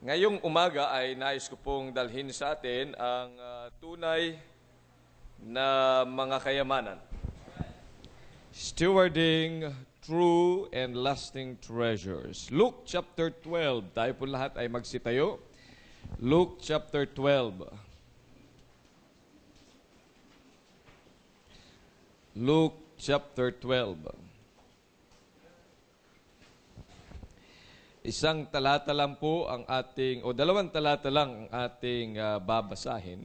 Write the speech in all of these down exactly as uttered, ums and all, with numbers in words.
Ngayong umaga ay nais ko pong dalhin sa atin ang uh, tunay na mga kayamanan. Stewarding true and lasting treasures. Luke chapter twelve. Tayo po lahat ay magsitayo. Luke chapter twelve. Luke chapter twelve. Isang talata lang po ang ating, o dalawang talata lang ang ating uh, babasahin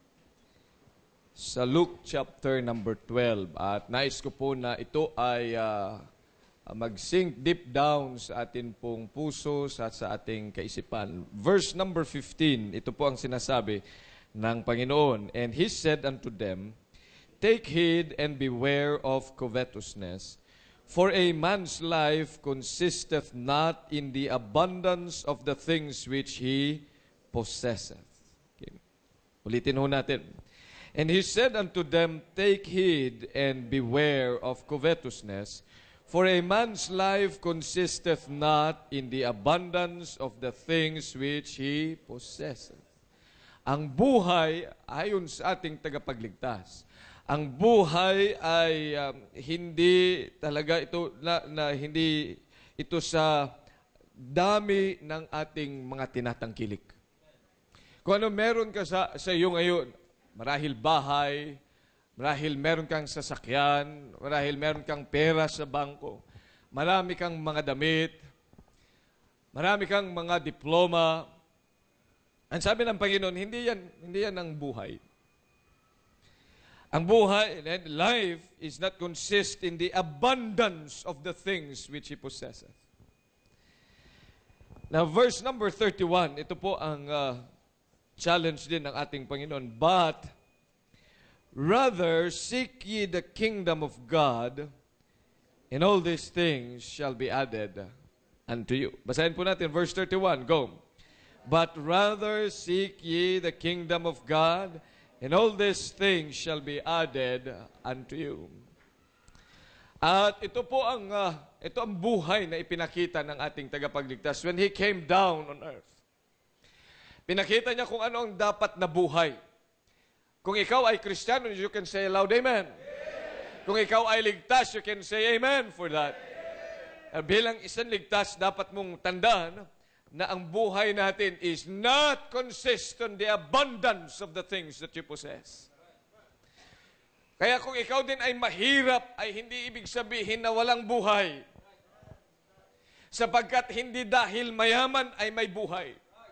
sa Luke chapter number twelve. At nais ko po na ito ay uh, mag-sink deep down sa atin pong puso at sa ating kaisipan. Verse number fifteen, ito po ang sinasabi ng Panginoon. And He said unto them, Take heed and beware of covetousness, for a man's life consisteth not in the abundance of the things which he possesseth. Okay. Ulitin ho natin. And he said unto them, Take heed and beware of covetousness, for a man's life consisteth not in the abundance of the things which he possesseth. Ang buhay, ayon sa ating tagapagligtas, ang buhay ay um, hindi talaga ito na, na hindi ito sa dami ng ating mga tinatangkilik. Kung ano meron ka sa, sa iyo ngayon, marahil bahay, marahil meron kang sasakyan, marahil meron kang pera sa bangko, marami kang mga damit, marami kang mga diploma. Ang sabi ng Panginoon, hindi yan, hindi yan ang buhay. Ang buhay, life, is not consist in the abundance of the things which He possesseth. Now, verse number thirty-one, ito po ang uh, challenge din ng ating Panginoon. But, rather, seek ye the kingdom of God, and all these things shall be added unto you. Basahin po natin, verse thirty-one, go. But rather seek ye the kingdom of God, and all these things shall be added unto you. At ito po ang uh, ito ang buhay na ipinakita ng ating tagapagligtas when He came down on earth. Pinakita niya kung ano ang dapat na buhay. Kung ikaw ay Kristiyano, you can say loud amen. Amen. Kung ikaw ay ligtas, you can say amen for that. Amen. Bilang isang ligtas, dapat mong tandaan na ang buhay natin is not consist on the abundance of the things that you possess. Kaya kung ikaw din ay mahirap, ay hindi ibig sabihin na walang buhay. Sapagkat hindi dahil mayaman ay may buhay.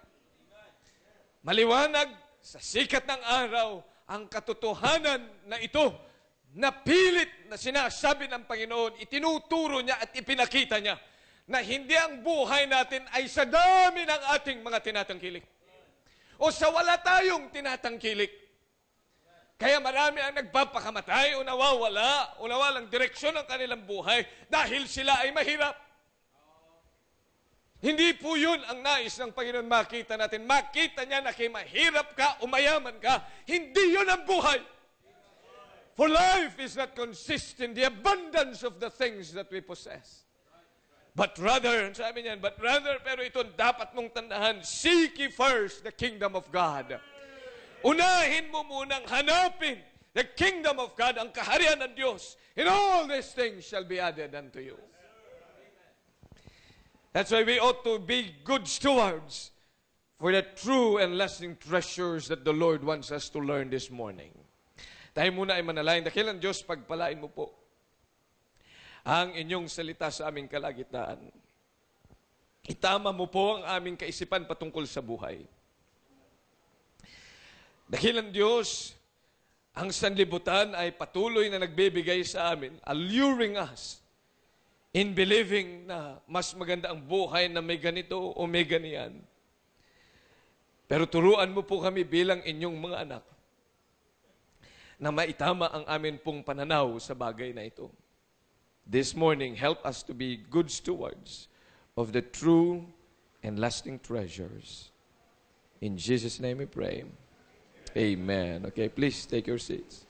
Maliwanag sa sikat ng araw ang katotohanan na ito na pilit na sinasabi ng Panginoon, itinuturo niya at ipinakita niya na hindi ang buhay natin ay sa dami ng ating mga tinatangkilik. O sa wala tayong tinatangkilik. Kaya marami ang nagpapakamatay o nawawala o nawalang direksyon ng kanilang buhay dahil sila ay mahirap. Hindi po yun ang nais ng Panginoon makita natin. Makita niya na kay mahirap ka o mayaman ka, hindi yun ang buhay. For life is not consist in the abundance of the things that we possess. But rather, sabi niyan, but rather, pero ito dapat mong tandaan, seek ye first the kingdom of God. Unahin mo munang hanapin the kingdom of God, ang kaharian ng Diyos, and all these things shall be added unto you. That's why we ought to be good stewards for the true and lasting treasures that the Lord wants us to learn this morning. Tayo muna ay manalangin. Dakilang Diyos, pagpalain mo po ang inyong salita sa aming kalagitnaan. Itama mo po ang aming kaisipan patungkol sa buhay. Dakilang Diyos, ang sanlibutan ay patuloy na nagbibigay sa amin, alluring us in believing na mas maganda ang buhay na may ganito o may ganiyan. Pero turuan mo po kami bilang inyong mga anak na maitama ang amin pong pananaw sa bagay na ito. This morning, help us to be good stewards of the true and lasting treasures. In Jesus' name we pray. Amen. Okay, please take your seats.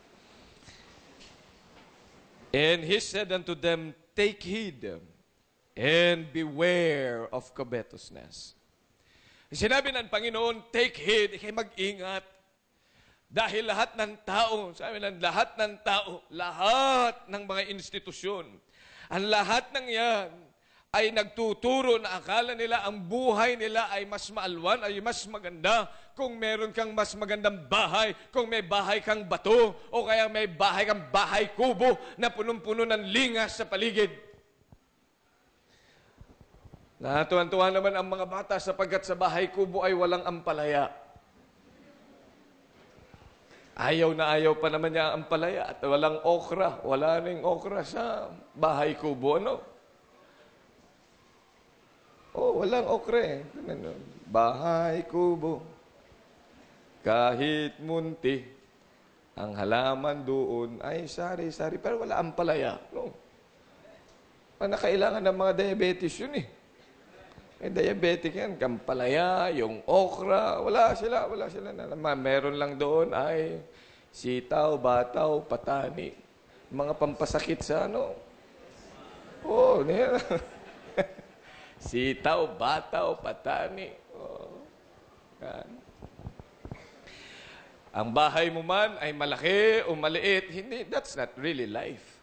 And He said unto them, Take heed and beware of covetousness. Sinabi ng Panginoon, take heed, ikay mag-ingat. Dahil lahat ng tao, sabi ng lahat ng tao, lahat ng mga institusyon, ang lahat ng yan ay nagtuturo na akala nila ang buhay nila ay mas maalwan, ay mas maganda kung meron kang mas magandang bahay, kung may bahay kang bato, o kaya may bahay kang bahay kubo na punong-puno ng lingas sa paligid. Natuwan-tuwa naman ang mga bata sapagkat sa bahay kubo ay walang ampalaya. Ayaw na ayaw pa naman niya ang ampalaya at walang okra. Wala ring okra sa bahay kubo, ano? Oh, walang okra eh. Bahay kubo, kahit munti, ang halaman doon ay sari-sari, pero wala ampalaya. No? Nakailangan ng mga diabetes yun eh. May diabetic yan, kampalaya, yung okra, wala sila, wala sila na naman. Meron lang doon ay sitaw, bataw, patani. Mga pampasakit sa ano. Oh, niya. Sitaw, bataw, patani. Oh. Yan. Ang bahay mo man ay malaki o maliit, hindi, that's not really life.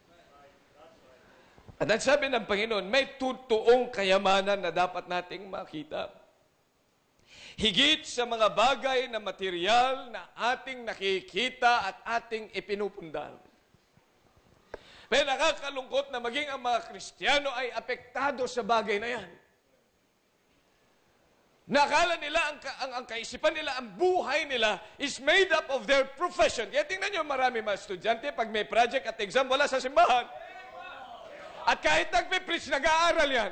At ang sabi ng Panginoon, may totoong kayamanan na dapat nating makita. Higit sa mga bagay na material na ating nakikita at ating ipinupundal. May nakakalungkot na maging ang mga Kristiyano ay apektado sa bagay na yan. Nakala nila, ang, ang, ang kaisipan nila, ang buhay nila is made up of their profession. Kaya tingnan nyo, marami mga estudyante, pag may project at exam, wala sa simbahan. At kahit nagpipreach, nag-aaral yan.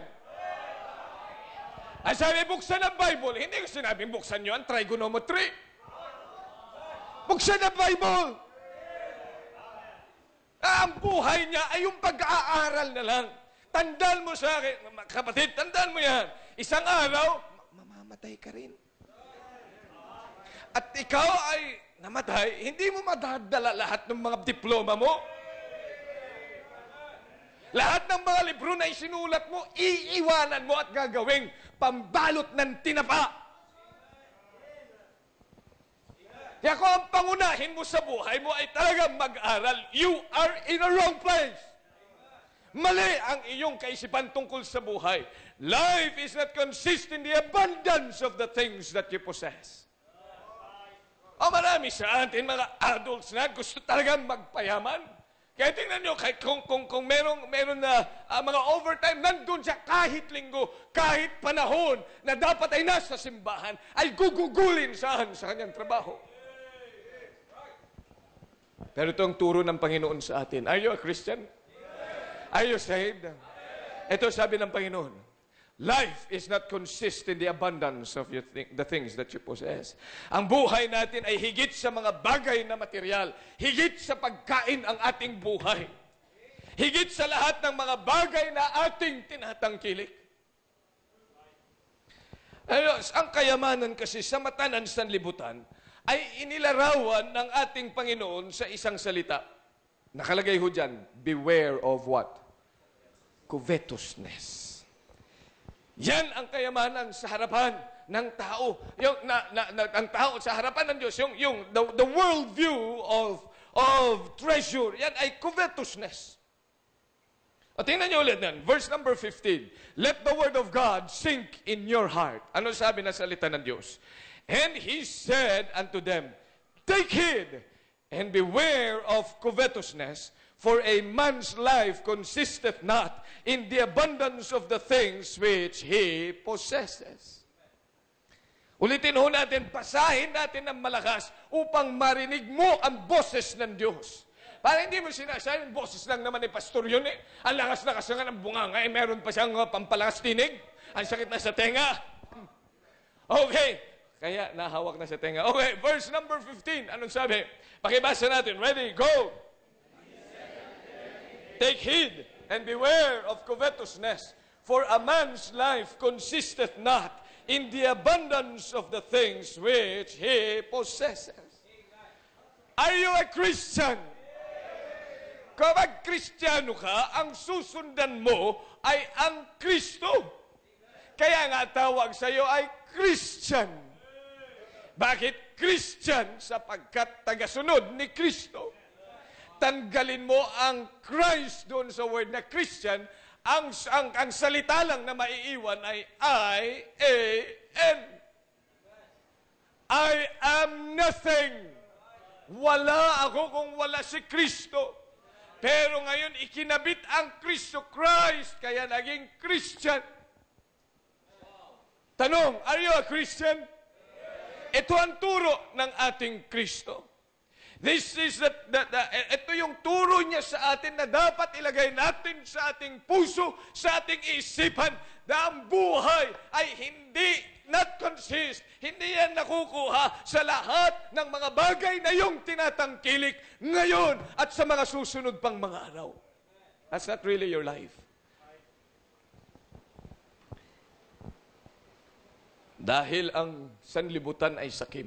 Ay sabi, buksan ang Bible. Hindi ko sinabing buksan nyo ang trigonometry. Buksan ang Bible. Ah, ang buhay niya ay yung pag-aaral na lang. Tandaan mo sa akin, kapatid, tandaan mo yan. Isang araw, mamamatay ka rin. At ikaw ay namatay, hindi mo madadala lahat ng mga diploma mo. Lahat ng mga libro na isinulat mo, iiwanan mo at gagawing pambalot ng tinapa. Kaya kung ang pangunahin mo sa buhay mo ay talagang mag-aral, you are in a wrong place. Mali ang iyong kaisipan tungkol sa buhay. Life is not consist in the abundance of the things that you possess. O marami sa atin, mga adults na gusto talagang magpayaman. Kaya tingnan nyo, kahit kung, kung, kung merong, meron na uh, mga overtime, nandun siya kahit linggo, kahit panahon na dapat ay nasa simbahan, ay gugugulin saan sa kanyang trabaho. Pero ito ang turo ng Panginoon sa atin. Are you a Christian? Are you saved? Ito sabi ng Panginoon, life is not consist in the abundance of your th- the things that you possess. Ang buhay natin ay higit sa mga bagay na material, higit sa pagkain ang ating buhay, higit sa lahat ng mga bagay na ating tinatangkilik. Ayos, ang kayamanan kasi sa mata ng sanlibutan ay inilarawan ng ating Panginoon sa isang salita. Nakalagay ho dyan, beware of what? Covetousness. Yan ang kayamanan sa harapan ng tao. Yung, na, na, na, ang tao sa harapan ng Diyos, yung, yung, the, the world view of, of treasure, yan ay covetousness. O tingnan niyo ulit yan, verse number fifteen. Let the word of God sink in your heart. Ano sabi na salita ng Diyos? And He said unto them, take heed and beware of covetousness, for a man's life consisteth not in the abundance of the things which he possesses. Ulitin ho natin, basahin natin ng malakas upang marinig mo ang boses ng Diyos. Para hindi mo sinasabi, yung boses lang naman ni pastor yun eh. Ang lakas-lakas nga ng bunganga, eh, meron pa siyang uh, pampalakas tinig. Ang sakit na sa tenga. Okay, kaya nahawak na sa tenga. Okay, verse number fifteen. Anong sabi? Pakibasa natin. Ready, go! Take heed and beware of covetousness, for a man's life consisteth not in the abundance of the things which he possesses. Are you a Christian? Kapag Kristiyano ka, ang susundan mo ay ang Kristo. Kaya nga tawag sa iyo ay Christian. Bakit Christian? Sapagkat tagasunod ni Kristo. Tanggalin mo ang Christ doon sa word na Christian, ang, ang, ang salita lang na maiiwan ay I A N. I am nothing. Wala ako kung wala si Kristo. Pero ngayon, ikinabit ang Kristo Christ, kaya naging Christian. Tanong, are you a Christian? Ito ang turo ng ating Kristo. This is the, the, the, ito yung turo niya sa atin na dapat ilagay natin sa ating puso, sa ating isipan, na ang buhay ay hindi, not consist, hindi yan nakukuha sa lahat ng mga bagay na yung tinatangkilik ngayon at sa mga susunod pang mga araw. That's not really your life. Dahil ang sanlibutan ay sakim.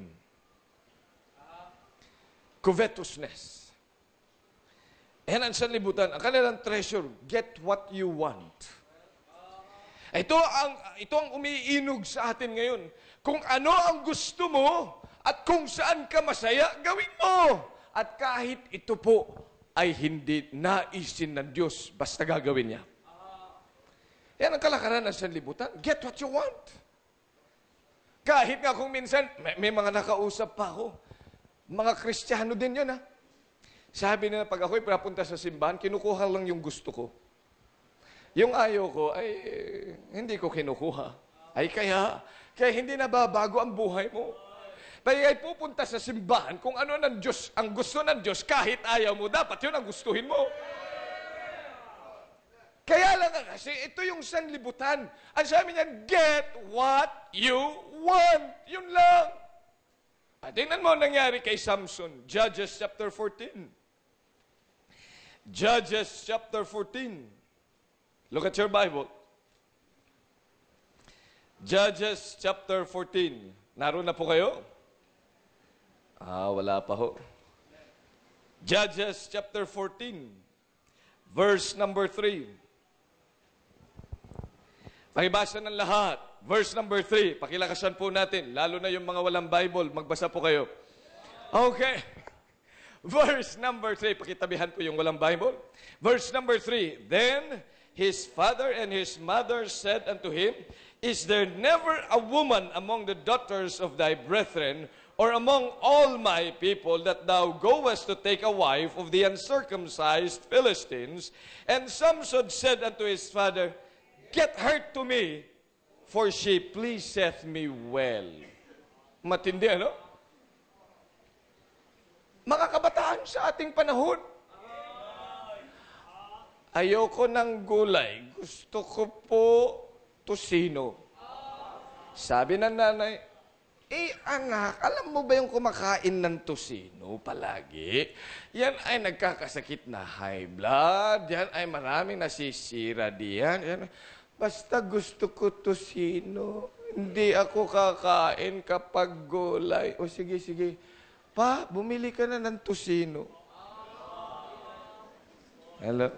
Covetousness. Yan ang sanlibutan. Ang kanilang treasure, get what you want. Ito ang, ito ang umiinog sa atin ngayon. Kung ano ang gusto mo at kung saan ka masaya, gawin mo. At kahit ito po ay hindi naisin ng Diyos, basta gagawin niya. Yan ang kalakaran ng sanlibutan. Get what you want. Kahit nga kung minsan, may, may mga nakausap pa ako. Mga Kristiyano din yun, ha? Sabi nila, pag ako'y papunta sa simbahan, kinukuha lang yung gusto ko. Yung ayaw ko, ay hindi ko kinukuha. Ay kaya, kaya hindi nababago ang buhay mo. Kaya ay pupunta sa simbahan, kung ano ng Diyos, ang gusto ng Diyos, kahit ayaw mo, dapat yun ang gustuhin mo. Kaya lang kasi, ito yung sanlibutan. Ang sabi niya, get what you want. Yun lang. At tingnan mo nangyari kay Samson. Judges chapter fourteen. Judges chapter fourteen. Look at your Bible. Judges chapter fourteen. Naroon na po kayo? Ah, wala pa ho. Judges chapter fourteen. Verse number three. Pakibasa ng lahat. Verse number three. Pakilakasan po natin. Lalo na yung mga walang Bible. Magbasa po kayo. Okay. Verse number three. Pakitabihan po yung walang Bible. Verse number three. Then his father and his mother said unto him, Is there never a woman among the daughters of thy brethren, or among all my people, that thou goest to take a wife of the uncircumcised Philistines? And Samson said unto his father, Get her to me, for she pleaseth me well. Matindi, ano? Mga kabataan sa ating panahon, ayoko ng gulay. Gusto ko po tusino. Sabi ng nanay, eh anak, alam mo ba yung kumakain ng tusino palagi? Yan ay nagkakasakit na high blood. Yan ay maraming nasisira diyan. Yan. Basta gusto ko tusino. Hindi ako kakain kapag gulay. O sige, sige. Pa, bumili ka na ng tusino. Hello?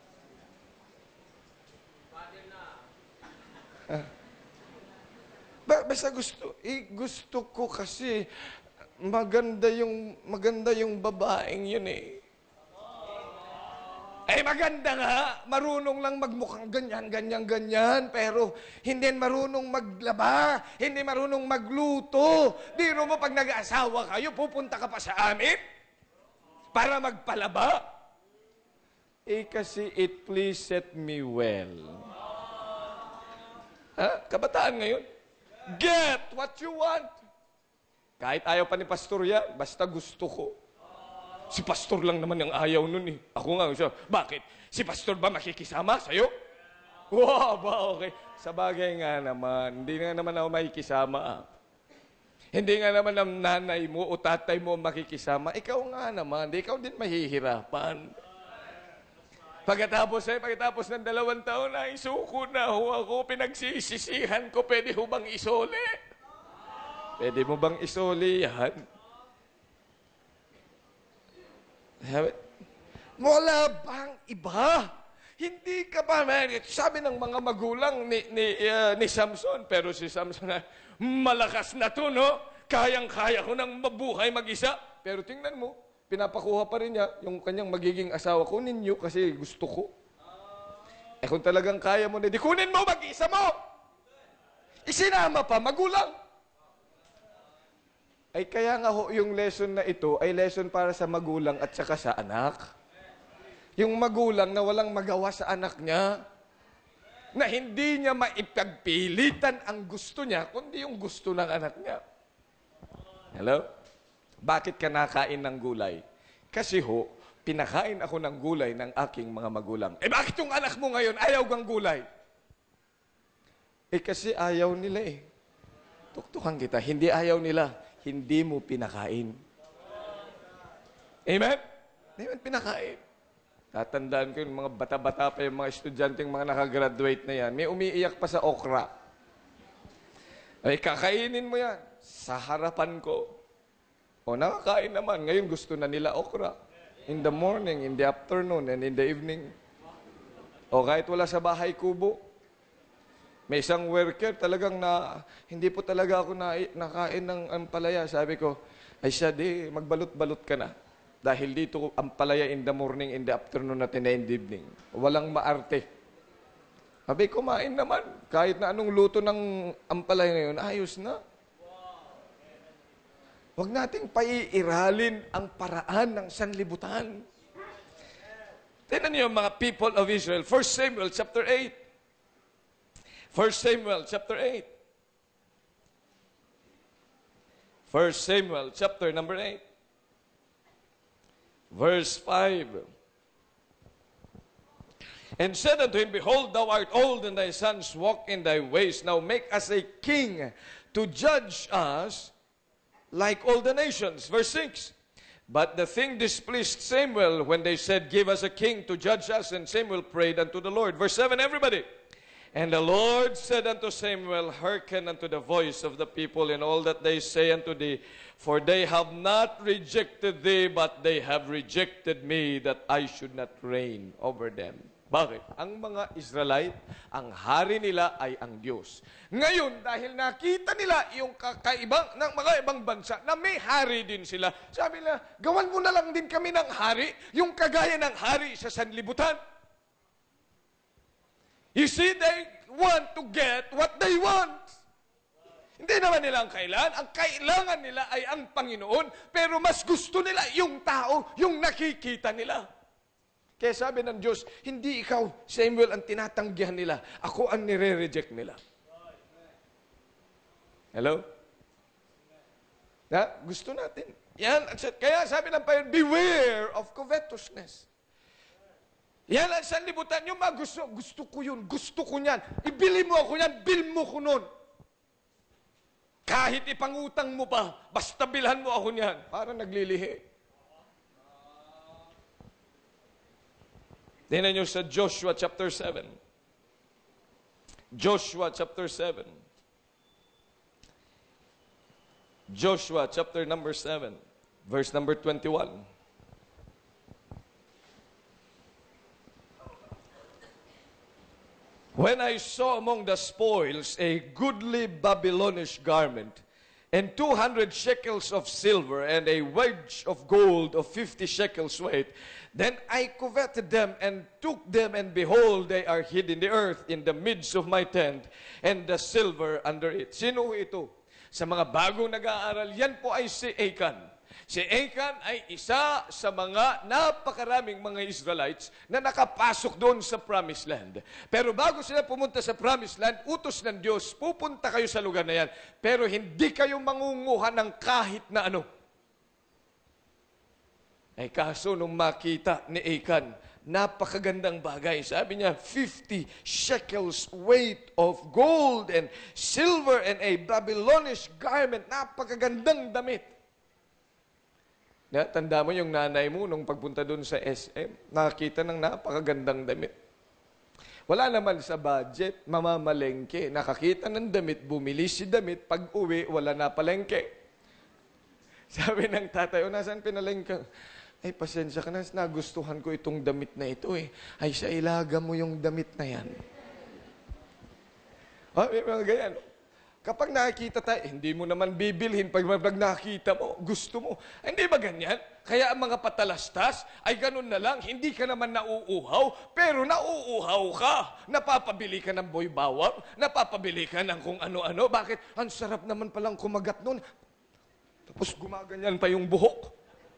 Ah. Ba, basta gusto, eh, gusto ko kasi maganda yung maganda yung babaeng yun eh. Eh maganda nga, marunong lang magmukhang ganyan, ganyan, ganyan, pero hindi marunong maglaba, hindi marunong magluto. Biro mo pag nag-aasawa kayo, pupunta ka pa sa amin para magpalaba. Eh kasi it pleaseth me well. Ha? Kabataan ngayon. Get what you want. Kahit ayaw pa ni pastor yan, basta gusto ko. Si pastor lang naman yung ayaw nun eh. Ako nga, siya, bakit? Si pastor ba makikisama sa'yo? Wow, ba, okay. Sa bagay nga naman, hindi nga naman ako makikisama. Hindi nga naman ang nanay mo o tatay mo makikisama. Ikaw nga naman, ikaw din mahihirapan. Pagkatapos eh, pagkatapos ng dalawang taon ay suko na ho ako, pinagsisisihan ko, pwede ho bang isole? Pwede mo bang isole yan? Wala bang iba? Hindi ka ba, man? Sabi ng mga magulang ni, ni, uh, ni Samson, pero si Samson, malakas na to, no? Kayang-kaya ko nang mabuhay mag-isa. Pero tingnan mo, pinapakuha pa rin niya yung kanyang magiging asawa. Kunin niyo kasi gusto ko. Eh kung talagang kaya mo na, di kunin mo, mag-isa mo! Isinama pa, magulang. Ay kaya nga ho, yung lesson na ito ay lesson para sa magulang at saka sa anak. Yung magulang na walang magawa sa anak niya, na hindi niya maipagpilitan ang gusto niya, kundi yung gusto ng anak niya. Hello? Bakit ka nakain ng gulay? Kasi ho, pinakain ako ng gulay ng aking mga magulang. Eh bakit yung anak mo ngayon ayaw gang gulay? Eh kasi ayaw nila eh. Tuktukan kita, hindi ayaw nila. Hindi mo pinakain. Amen? Amen, pinakain. Tatandaan ko yung mga bata-bata pa yung mga estudyanteng mga nakagraduate na yan. May umiiyak pa sa okra. Ay, kakainin mo yan. Sa harapan ko. O, nakakain naman. Ngayon gusto na nila okra. In the morning, in the afternoon, and in the evening. O, kahit wala sa bahay kubo. May isang worker, talagang na, hindi po talaga ako na, nakain ng ampalaya. Sabi ko, ay siya, di, magbalot-balot ka na. Dahil dito, ampalaya in the morning, in the afternoon, at in the evening. Walang maarte. Sabi, kumain naman. Kahit na anong luto ng ampalaya ngayon, ayos na. Huwag nating paiiralin ang paraan ng sanlibutan. Tingnan niyo mga people of Israel. First Samuel chapter eight. First Samuel chapter eight. First Samuel chapter number eight. Verse five. And said unto him, Behold, thou art old, and thy sons walk in thy ways. Now make us a king to judge us like all the nations. Verse six. But the thing displeased Samuel when they said, Give us a king to judge us. And Samuel prayed unto the Lord. Verse seven, everybody. And the Lord said unto Samuel, Hearken unto the voice of the people in all that they say unto thee, for they have not rejected thee, but they have rejected me, that I should not reign over them. Bakit? Ang mga Israelite, ang hari nila ay ang Diyos. Ngayon, dahil nakita nila yung kakaibang ng mga ibang bansa na may hari din sila, sabi nila, gawan mo na lang din kami ng hari, yung kagaya ng hari sa sanlibutan. You see, they want to get what they want. Hindi naman nila ang kailangan. Ang kailangan nila ay ang Panginoon, pero mas gusto nila yung tao, yung nakikita nila. Kaya sabi ng Diyos, hindi ikaw, Samuel, ang tinatanggihan nila. Ako ang nire-reject nila. Hello? Na, gusto natin. Yan, kaya sabi ng Panginoon, beware of covetousness. Yan ang sanlibutan. Yung mga gusto, gusto ko yun, gusto ko yan. Ibili mo ako yan, bil mo ko nun. Kahit ipangutang mo pa, basta bilhan mo ako niyan. Parang naglilihi. Tingnan nyo sa Joshua chapter seven. Joshua chapter seven. Joshua chapter number seven. Verse number twenty-one. When I saw among the spoils a goodly Babylonish garment, and two hundred shekels of silver, and a wedge of gold of fifty shekels weight, then I coveted them, and took them, and behold, they are hid in the earth, in the midst of my tent, and the silver under it. Sino ito? Sa mga bagong nag-aaral, yan po ay si Achan. Si Achan ay isa sa mga napakaraming mga Israelites na nakapasok doon sa Promised Land. Pero bago sila pumunta sa Promised Land, utos ng Diyos, pupunta kayo sa lugar na yan. Pero hindi kayo mangunguha ng kahit na ano. Ay kaso nung makita ni Achan, napakagandang bagay. Sabi niya, fifty shekels weight of gold and silver and a Babylonish garment. Napakagandang damit. Ya, tanda mo yung nanay mo nung pagpunta doon sa S M, nakakita ng napakagandang damit. Wala naman sa budget, mamamalengke. Nakakita ng damit, bumili si damit, pag uwi, wala na palengke. Sabi ng tatay, o nasan pinalengke? Ay, pasensya ka na, nagustuhan ko itong damit na ito eh. Ay, sa ilaga mo yung damit na yan. Ah, may mga ganyan. Kapag nakikita tayo, hindi mo naman bibilhin pag, pag nakita mo, gusto mo. Hindi ba ganyan? Kaya ang mga patalastas ay ganun na lang. Hindi ka naman nauuhaw, pero nauuhaw ka. Napapabili ka ng boy bawang, napapabili ka ng kung ano-ano. Bakit? Ang sarap naman palang kumagat nun. Tapos gumaganyan pa yung buhok.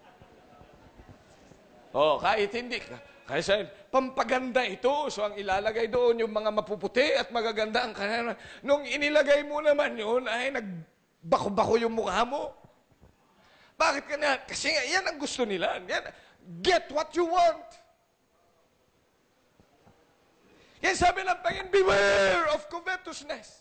Oh, kahit hindi ka. Kasi pampaganda ito. So ang ilalagay doon yung mga mapuputi at magaganda ang kanila. Nung inilagay mo naman yun, ay nagbako-bako yung mukha mo. Bakit ka na? Kasi nga, yan ang gusto nila. Yan, get what you want. Yan sabi ng Panginoon, beware of covetousness.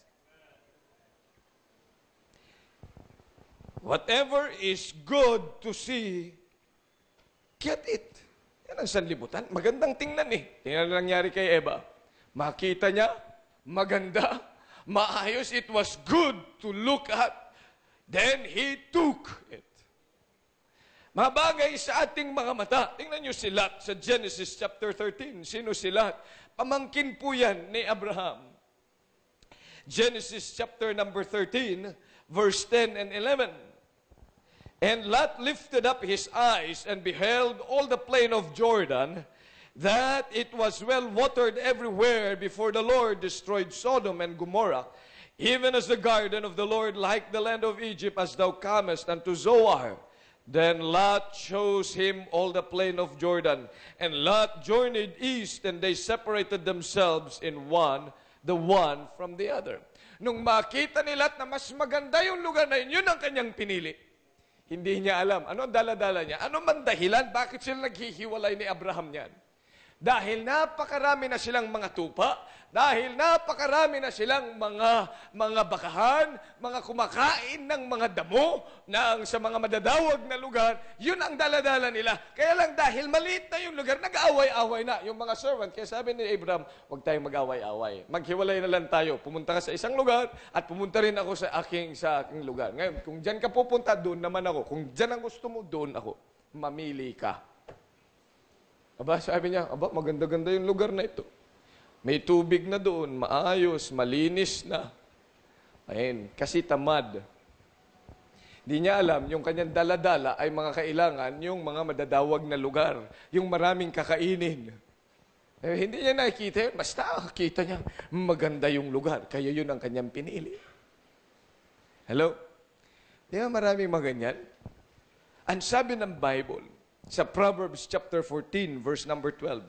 Whatever is good to see, get it. Yan ang sanlibutan. Magandang tingnan eh. Tingnan na nangyari kay Eva. Makita niya, maganda, maayos. It was good to look at. Then he took it. Mga bagay sa ating mga mata. Tingnan niyo si Lot sa Genesis chapter thirteen. Sino si Lot? Pamangkin po yan ni Abraham. Genesis chapter number thirteen, verse ten and eleven. And Lot lifted up his eyes and beheld all the plain of Jordan, that it was well watered everywhere before the Lord destroyed Sodom and Gomorrah, even as the garden of the Lord, like the land of Egypt, as thou comest unto Zoar. Then Lot chose him all the plain of Jordan, and Lot journeyed east, and they separated themselves in one, the one from the other. Nung makita ni Lot na mas maganda yung lugar na yun, yun ang kanyang pinili. Hindi niya alam. Ano ang dala-dala niya? Ano man dahilan? Bakit sila naghihiwalay ni Abraham niyan? Dahil napakarami na silang mga tupa, dahil napakarami na silang mga mga bakahan, mga kumakain ng mga damo na sa mga madadawag na lugar, yun ang dala-dala nila. Kaya lang dahil maliit na yung lugar, nag-aaway-away na yung mga servant. Kaya sabi ni Abraham, huwag tayong mag-away-away. Maghiwalay na lang tayo. Pumunta ka sa isang lugar at pumunta rin ako sa aking, sa aking lugar. Ngayon, kung dyan ka pupunta, doon naman ako. Kung dyan ang gusto mo, doon ako. Mamili ka. Aba, sabi niya, aba, maganda-ganda yung lugar na ito. May tubig na doon, maayos, malinis na. Ayun, kasi tamad. Hindi niya alam, yung kanyang dala-dala ay mga kailangan yung mga madadawag na lugar, yung maraming kakainin. Eh, hindi niya nakikita yun, basta kita niya, maganda yung lugar, kaya yun ang kanyang pinili. Hello? Di ba maraming mga ganyan? Ang sabi ng Bible, sa Proverbs chapter fourteen, verse number twelve.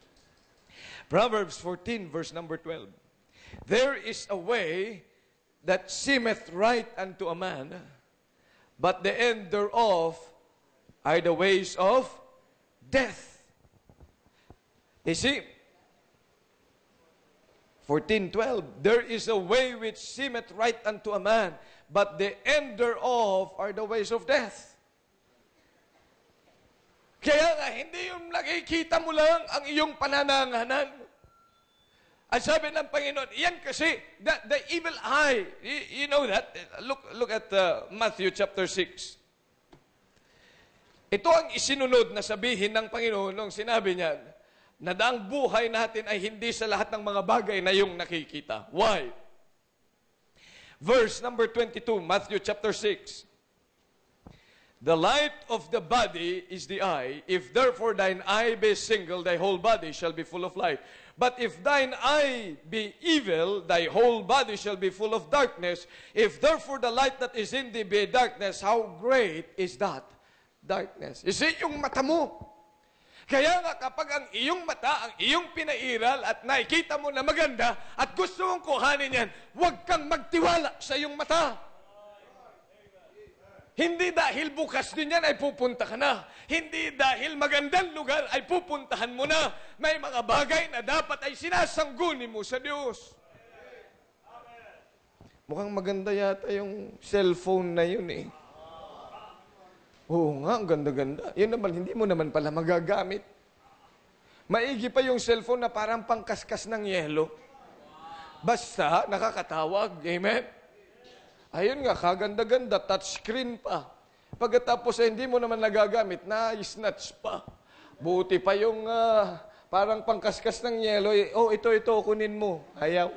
Proverbs fourteen, verse number twelve. There is a way that seemeth right unto a man, but the end thereof are the ways of death. You see, fourteen twelve, there is a way which seemeth right unto a man, but the end thereof are the ways of death. Kaya nga, hindi yung nakikita mo lang ang iyong panananganan. At sabi ng Panginoon, yan kasi, the, the evil eye, you, you know that? Look, look at uh, Matthew chapter six. Ito ang isinunod na sabihin ng Panginoon nung sinabi niya, na ang buhay natin ay hindi sa lahat ng mga bagay na yung nakikita. Why? Verse number twenty-two, Matthew chapter six. The light of the body is the eye. If therefore thine eye be single, thy whole body shall be full of light. But if thine eye be evil, thy whole body shall be full of darkness. If therefore the light that is in thee be darkness, how great is that darkness? You see, yung mata mo. Kaya nga kapag ang iyong mata, ang iyong pinairal at nakikita mo na maganda at gusto mong kuhanin yan, huwag kang magtiwala sa iyong mata. Hindi dahil bukas din yan ay pupunta ka na. Hindi dahil magandang lugar ay pupuntahan mo na. May mga bagay na dapat ay sinasangguni mo sa Diyos. Mukhang maganda yata yung cellphone na yun eh. Oo nga, ang ganda-ganda. Yun naman, hindi mo naman pala magagamit. Maigi pa yung cellphone na parang pangkaskas ng yelo. Basta, nakakatawag. Amen? Ayun nga, kaganda-ganda, touchscreen pa. Pagkatapos eh, hindi mo naman nagagamit, na-snatch pa. Buti pa yung ah, parang pangkaskas ng yelo. Eh, oh, ito, ito, kunin mo. Ayaw.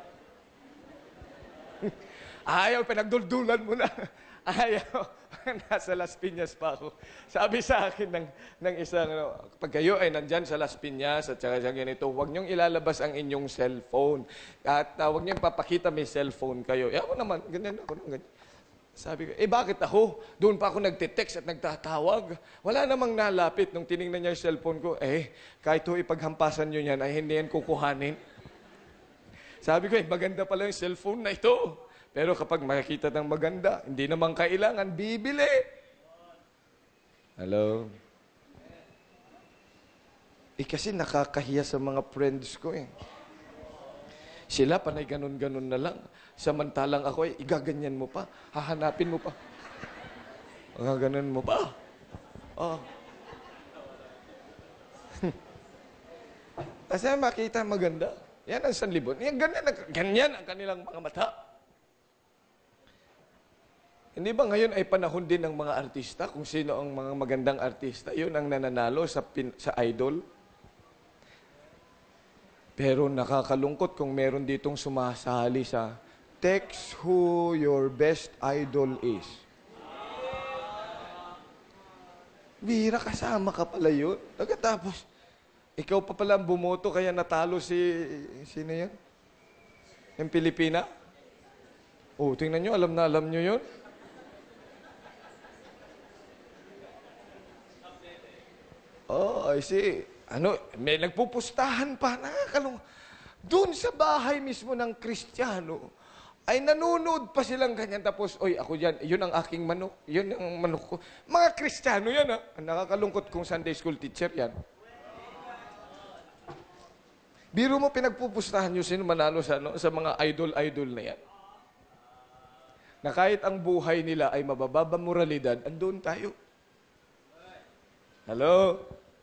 Ayaw, pinagduldulan mo na. Ayaw. Nasa Las Piñas pa ako. Sabi sa akin ng, ng isang, ano, pag kayo ay nandyan sa Las Piñas at saka sa ganito, huwag niyong ilalabas ang inyong cellphone. At uh, huwag niyong papakita may cellphone kayo. Eh, ako naman, ganyan ako. Ganyan. Sabi ko, eh bakit ako? Doon pa ako nagte-text at nagtatawag. Wala namang nalapit. Nung tiningnan niya yung cellphone ko, eh, kahit ho ipaghampasan niyo yan, ay hindi yan kukuhanin. Sabi ko, eh, maganda pala yung cellphone na ito. Pero kapag makikita ng maganda, hindi naman kailangan, bibili. Hello? Eh kasi nakakahiya sa mga friends ko eh. Sila panay ganun-ganun na lang. Samantalang ako eh, igaganyan mo pa. Hahanapin mo pa. Gaganon mo pa. Oh. Kasi makita maganda. Yan ang sanlibon. Yan, ganyan, ganyan ang kanilang mga mata. Hindi ba ngayon ay panahon din ng mga artista? Kung sino ang mga magandang artista, yun ang nananalo sa, pin, sa idol. Pero nakakalungkot kung meron ditong sumasali sa text who your best idol is. Bihira, kasama ka pala yun. Pagkatapos, ikaw pa pala ang bumoto kaya natalo si, sino yan? Yung Pilipina? Oh, tingnan nyo, alam na alam nyo yun. Oh, I see. Ano, may nagpupustahan pa, nakakalung. Doon sa bahay mismo ng Kristiyano, ay nanonood pa silang ganyan. Tapos, oy, ako dyan, yun ang aking manok. Yun ang manok ko. Mga Kristiyano yan, ha? Nakakalungkot kung Sunday school teacher yan. Biro mo, pinagpupustahan nyo sino manalo sa, no, sa mga idol-idol na yan. Na kahit ang buhay nila ay mabababa moralidad, andun tayo. Hello?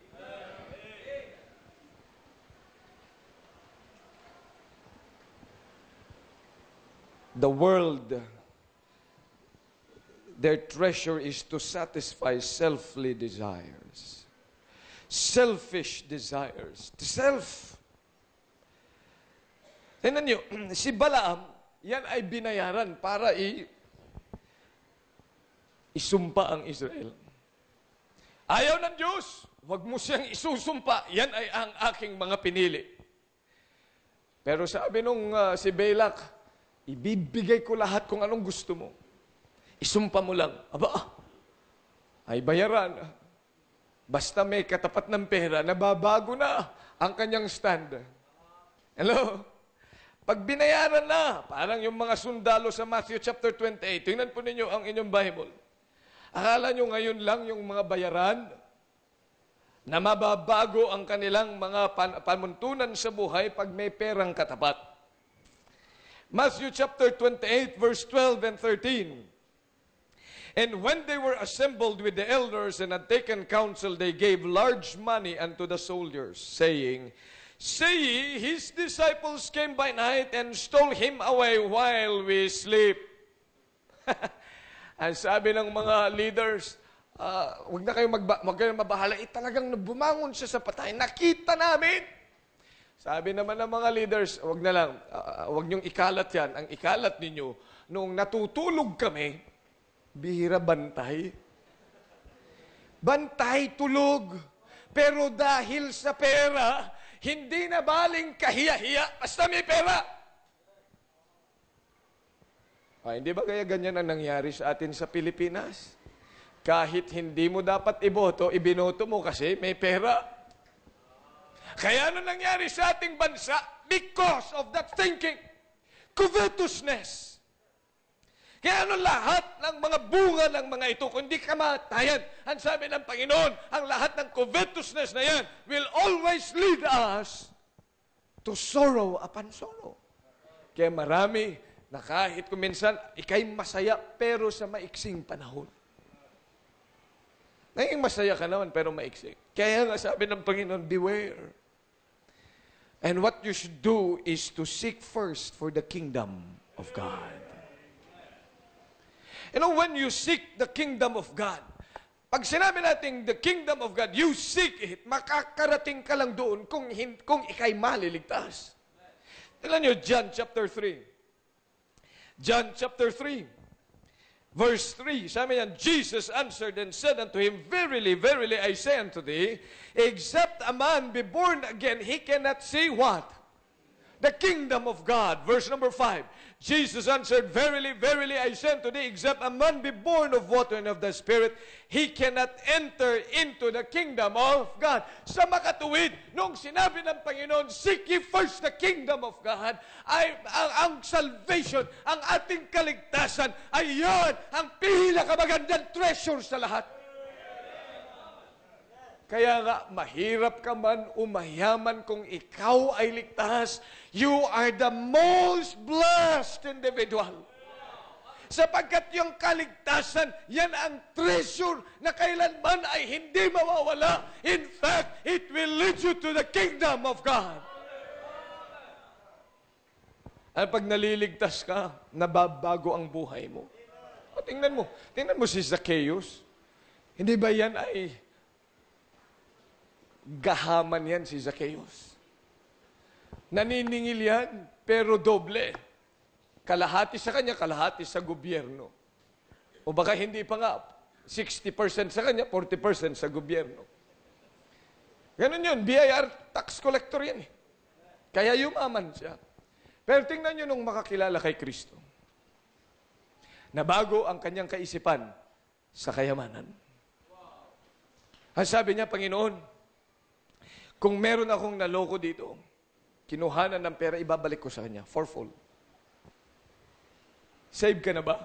The world, their treasure is to satisfy selfly desires. Selfish desires. To self. Tingnan nyo, si Balaam, yan ay binayaran para i isumpa ang Israel. Ayaw ng Diyos, huwag mo siyang isusumpa. Yan ay ang aking mga pinili. Pero sabi nung uh, si Balak, ibibigay ko lahat kung anong gusto mo. Isumpa mo lang. Aba, ay bayaran. Basta may katapat ng pera, nababago na ang kanyang stand. Hello? Pag binayaran na, parang yung mga sundalo sa Matthew chapter twenty-eight, tingnan po ninyo ang inyong Bible. Akala nyo ngayon lang yung mga bayaran na mababago ang kanilang mga pan- pamuntunan sa buhay pag may perang katapat. Matthew chapter twenty-eight, verse twelve and thirteen. And when they were assembled with the elders and had taken counsel, they gave large money unto the soldiers, saying, Say ye, his disciples came by night and stole him away while we sleep. Ang sabi ng mga leaders, uh, wag na kayong, magba- wag kayong mabahala. Eh, talagang bumangon siya sa patay. Nakita namin. Sabi naman ng mga leaders, wag na lang, uh, wag niyong ikalat yan. Ang ikalat ninyo, nung natutulog kami, bihira bantay. Bantay, tulog. Pero dahil sa pera, hindi na baling kahiya-hiya, basta may pera. Ay, hindi ba kaya ganyan ang nangyari sa atin sa Pilipinas? Kahit hindi mo dapat iboto, ibinoto mo kasi may pera. Kaya ano nangyari sa ating bansa? Because of that thinking. Covetousness. Kaya ano lahat ng mga bunga ng mga ito, kundi kamatayan. Ang sabi ng Panginoon, ang lahat ng covetousness na yan will always lead us to sorrow upon sorrow. Kaya marami na kahit kung minsan, ikay masaya pero sa maiksing panahon. Naging masaya ka naman pero maiksing. Kaya nga sabi ng Panginoon, beware. And what you should do is to seek first for the kingdom of God. You know, when you seek the kingdom of God, Pag sinabi natin the kingdom of God, you seek it, makakarating ka lang doon kung, kung ikay maliligtas. Tignan nyo, John chapter three. John chapter three. Verse three, sabi niyan, Jesus answered and said unto him, Verily, verily, I say unto thee, except a man be born again, he cannot see what? The kingdom of God. Verse number five, Jesus answered, Verily, verily, I say unto thee, except a man be born of water and of the Spirit, he cannot enter into the kingdom of God. Sa makatuwid, nung sinabi ng Panginoon, seek ye first the kingdom of God, ay ang, ang salvation, ang ating kaligtasan, ay yan ang pinakamagandang treasure sa lahat. Kaya nga, mahirap ka man umayaman kung ikaw ay ligtas, you are the most blessed individual. Sapagkat yung kaligtasan, yan ang treasure na kailanman ay hindi mawawala. In fact, it will lead you to the kingdom of God. At pag naliligtas ka, nababago ang buhay mo. O, tingnan mo, tingnan mo si Zacchaeus. Hindi ba yan ay gahaman yan si Zacchaeus? Naniningil yan, pero doble. Kalahati sa kanya, kalahati sa gobyerno. O baka hindi pa nga, sixty percent sa kanya, forty percent sa gobyerno. Ganun yun, B I R tax collector yan eh. Kaya yumaman siya. Pero tingnan nyo nung makakilala kay Kristo. Nabago ang kanyang kaisipan sa kayamanan. Ang sabi niya, Panginoon, kung meron akong naloko dito, kinuhanan ng pera, ibabalik ko sa kanya, fourfold. Save ka na ba?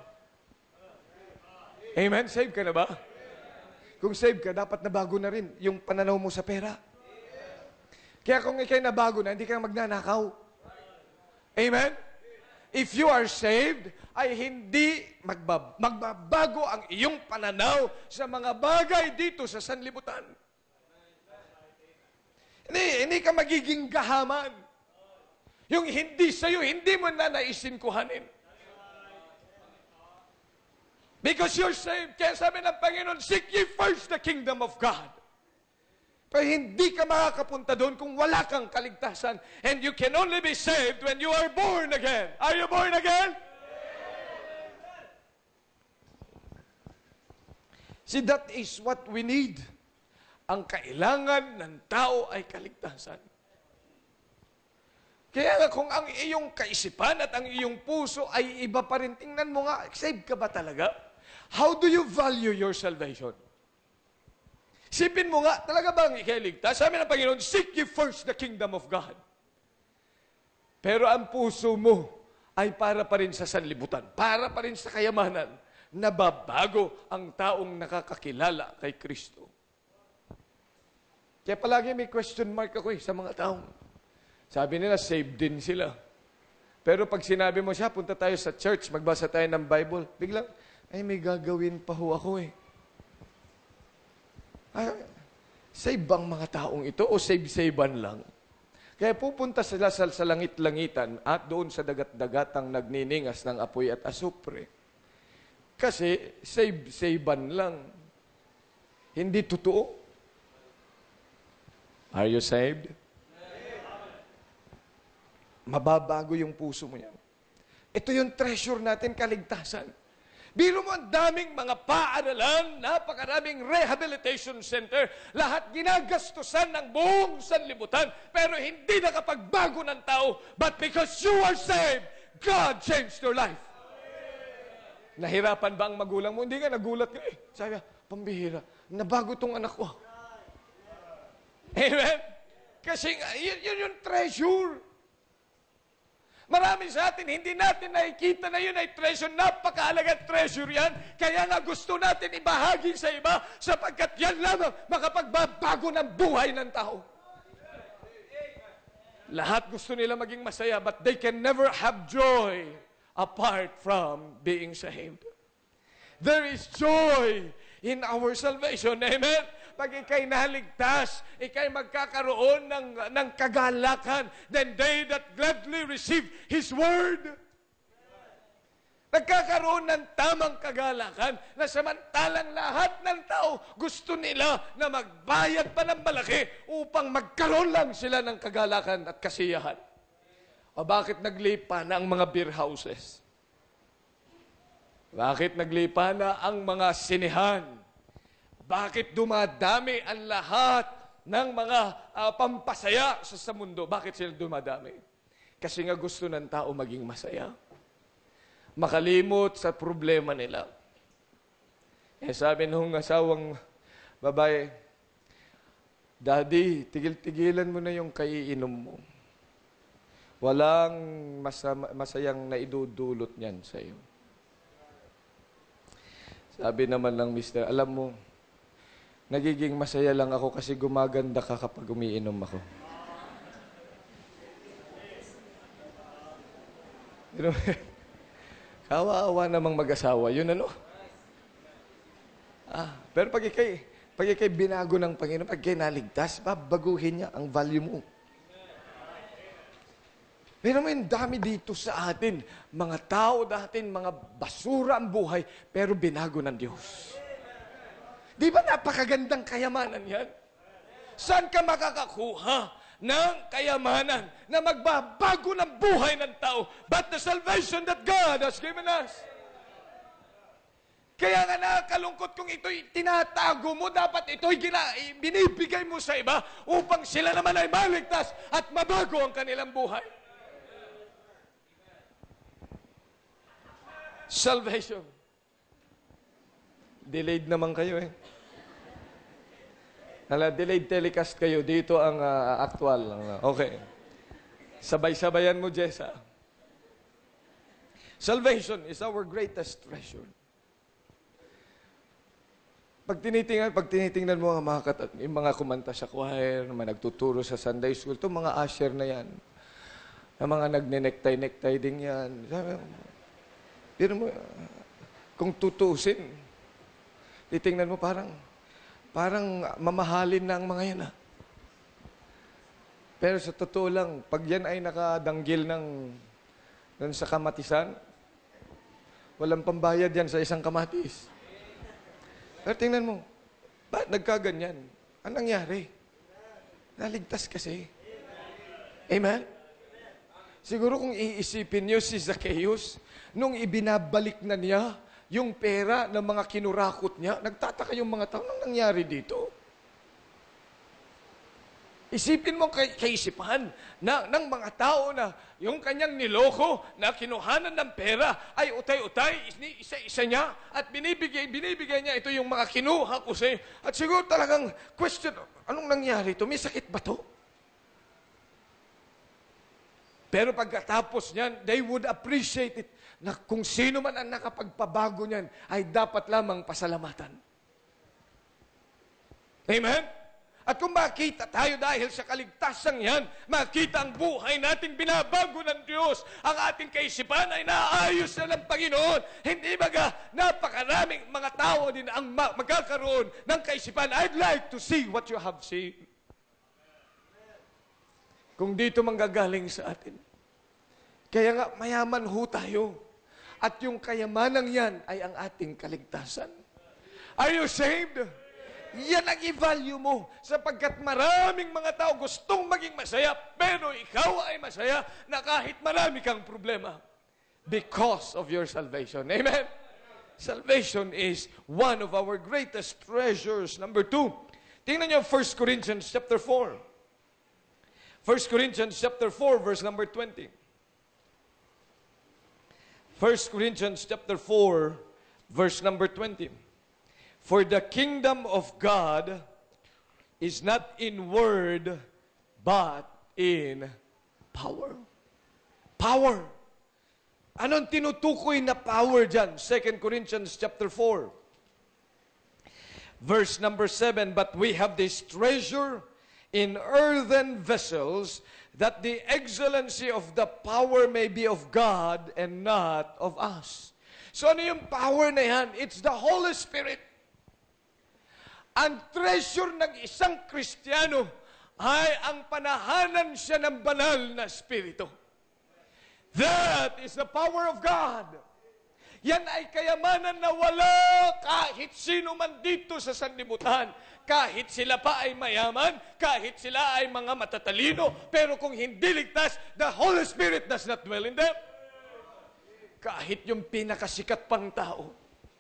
Amen? Save ka na ba? Kung save ka, dapat nabago na rin yung pananaw mo sa pera. Kaya kung ikay nabago na, hindi ka magnanakaw. Amen? If you are saved, ay hindi magbab magbabago ang iyong pananaw sa mga bagay dito sa sanlibutan. Hindi, hindi ka magiging gahaman. Yung hindi sa'yo, hindi mo na naisin kuhanin. Because you're saved. Kaya sabi ng Panginoon, seek ye first the kingdom of God. Pero hindi ka makakapunta doon kung wala kang kaligtasan. And you can only be saved when you are born again. Are you born again? See, that is what we need. Ang kailangan ng tao ay kaligtasan. Kaya nga kung ang iyong kaisipan at ang iyong puso ay iba pa rin, tingnan mo nga, save ka ba talaga? How do you value your salvation? Sipin mo nga, talaga bang ikailigtas? Sabi ng Panginoon, seek ye first the kingdom of God. Pero ang puso mo ay para pa rin sa sanlibutan, para pa rin sa kayamanan, nababago ang taong nakakakilala kay Kristo. Kaya palagi may question mark ako eh, sa mga taong. Sabi nila, saved din sila. Pero pag sinabi mo siya, punta tayo sa church, magbasa tayo ng Bible, biglang, ay may gagawin pa ho ako eh. Ay, save bang mga taong ito o save-savean lang? Kaya pupunta sila sa, sa langit-langitan at doon sa dagat-dagatang nagniningas ng apoy at asupre. Kasi save-savean lang. Hindi totoo. Are you saved? Mababago yung puso mo yan. Ito yung treasure natin, kaligtasan. Biro mo ang daming mga paaralan, napakaraming rehabilitation center, lahat ginagastusan ng buong sanlibutan, pero hindi nakapagbago ng tao. But because you are saved, God changed your life. Nahirapan ba ang magulang mo? Hindi nga, nagulat ka eh. Sabi niya, pambihira, nabago tong anak ko. Amen? Kasi yun, yun yung treasure. Marami sa atin, hindi natin nakikita na yun ay treasure. Napakahalagang treasure yan. Kaya nga gusto natin ibahagi sa iba sapagkat yan lamang makapagbabago ng buhay ng tao. Lahat gusto nila maging masaya, but they can never have joy apart from being saved. There is joy in our salvation. Amen? Pag ikay naligtas, ikay magkakaroon ng, ng kagalakan, then they that gladly receive His Word. Nagkakaroon ng tamang kagalakan na samantalang lahat ng tao gusto nila na magbayad pa ng malaki upang magkaroon lang sila ng kagalakan at kasiyahan. O bakit naglipa na ang mga beer houses? Bakit naglipa na ang mga sinehan? Bakit dumadami ang lahat ng mga uh, pampasaya sa, sa mundo? Bakit sila dumadami? Kasi nga gusto ng tao maging masaya. Makalimot sa problema nila. Eh, sabi nung asawang babae, Daddy, tigil-tigilan mo na yung kaiinom mo. Walang masama, masayang naidudulot niyan sa iyo. Sabi naman ng mister, alam mo, nagiging masaya lang ako kasi gumaganda ka kapag umiinom ako. You know, kawa-awa namang mag-asawa, yun ano? Ah, pero pag ikay, pag ikay binago ng Panginoon, pag ikay naligtas, babaguhin niya ang value mo. Pero may dami dito sa atin, mga tao natin, mga basura ang buhay, pero binago ng Diyos. Di ba napakagandang kayamanan yan? Saan ka makakakuha ng kayamanan na magbabago ng buhay ng tao, but the salvation that God has given us? Kaya nga nakakalungkot kung ito'y tinatago mo, dapat ito'y gina- binibigay mo sa iba upang sila naman ay maligtas at mabago ang kanilang buhay. Salvation. Delayed naman kayo eh. Hala, delayed telecast kayo. Dito ang uh, actual. Okay. Sabay-sabayan mo, Jessa. Salvation is our greatest treasure. Pag tinitingnan, pag tinitingnan mo ang mga, kat- yung mga kumanta sa choir, mga nagtuturo sa Sunday school, ito mga usher na yan. Ang mga nagne-nektay-nektay din yan. Pero mo, kung tutusin, titingnan mo parang, parang mamahalin na ang mga yan. Ha? Pero sa totoo lang, pag yan ay nakadanggil ng, ng sa kamatisan, walang pambayad yan sa isang kamatis. Pero tingnan mo, ba't nagkaganyan? Anong nangyari? Naligtas kasi. Amen? Siguro kung iisipin niyo si Zacchaeus, nung ibinabalik na niya yung pera ng mga kinurakot niya, nagtataka yung mga tao, anong nangyari dito? Isipin mo kay kaisipan na, ng mga tao na yung kanyang niloko na kinuhanan ng pera ay utay-utay, isa-isa niya, at binibigay, binibigay niya ito yung mga kinuha ko sa'yo. At siguro talagang question, anong nangyari ito? May sakit ba to? Pero pagkatapos niyan, they would appreciate it na kung sino man ang nakapagpabago niyan ay dapat lamang pasalamatan. Amen? At kung makita tayo dahil sa kaligtasan yan, makita ang buhay nating binabago ng Diyos, ang ating kaisipan ay naayos na ng Panginoon. Hindi baga, napakaraming mga tao din ang magkakaroon ng kaisipan. I'd like to see what you have seen. Kung dito manggagaling sa atin. Kaya nga, mayaman ho tayo. At yung kayamanang yan ay ang ating kaligtasan. Are you saved? Yan ang i-value mo sapagkat maraming mga tao gustong maging masaya pero ikaw ay masaya na kahit marami kang problema because of your salvation. Amen? Salvation is one of our greatest treasures. Number two, tingnan niyo First Corinthians chapter four. First Corinthians chapter four, verse number twenty. First Corinthians chapter four, verse number twenty. For the kingdom of God is not in word, but in power. Power. Anong tinutukoy na power dyan? Second Corinthians chapter four. Verse number seven, but we have this treasure in earthen vessels, that the excellency of the power may be of God and not of us. So ano yung power na yan? It's the Holy Spirit. Ang treasure ng isang Kristiyano ay ang panahanan siya ng banal na Espiritu. That is the power of God. Yan ay kayamanan na wala kahit sino man dito sa sanlibutan. Kahit sila pa ay mayaman, kahit sila ay mga matatalino, pero kung hindi ligtas, the Holy Spirit does not dwell in them. Kahit yung pinakasikat pang tao.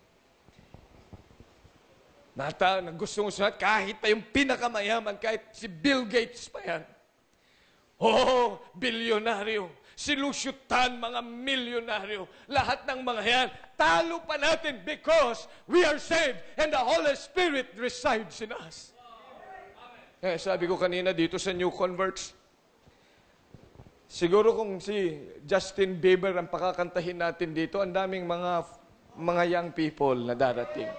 Nata, na gusto mo sabihin, kahit pa yung pinakamayaman, kahit si Bill Gates pa yan. Oh, bilyonaryo. Si Lucio Tan, mga milyonaryo. Lahat ng mga yan, talo pa natin because we are saved and the Holy Spirit resides in us. Eh, sabi ko kanina dito sa New Converts, siguro kung si Justin Bieber ang pakakantahin natin dito, ang daming mga mga young people na darating.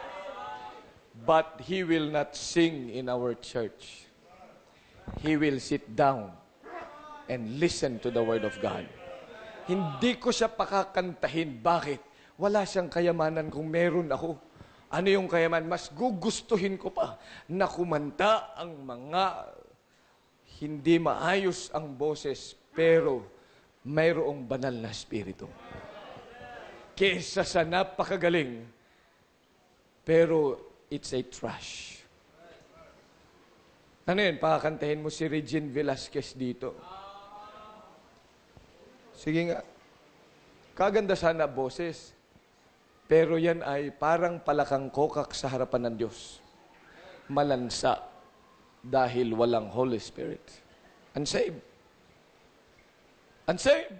But he will not sing in our church. He will sit down and listen to the Word of God. Hindi ko siya pakakantahin. Bakit? Wala siyang kayamanan kung meron ako. Ano yung kayaman? Mas gugustuhin ko pa na kumanta ang mga hindi maayos ang boses, pero mayroong banal na spirito. Kesa sa napakagaling, pero it's a trash. Ano yun? Pakakantahin mo si Regine Velasquez dito. Sige nga. Kaganda sana boses. Pero yan ay parang palakang kokak sa harapan ng Diyos. Malansa dahil walang Holy Spirit. Unsaved. Unsaved.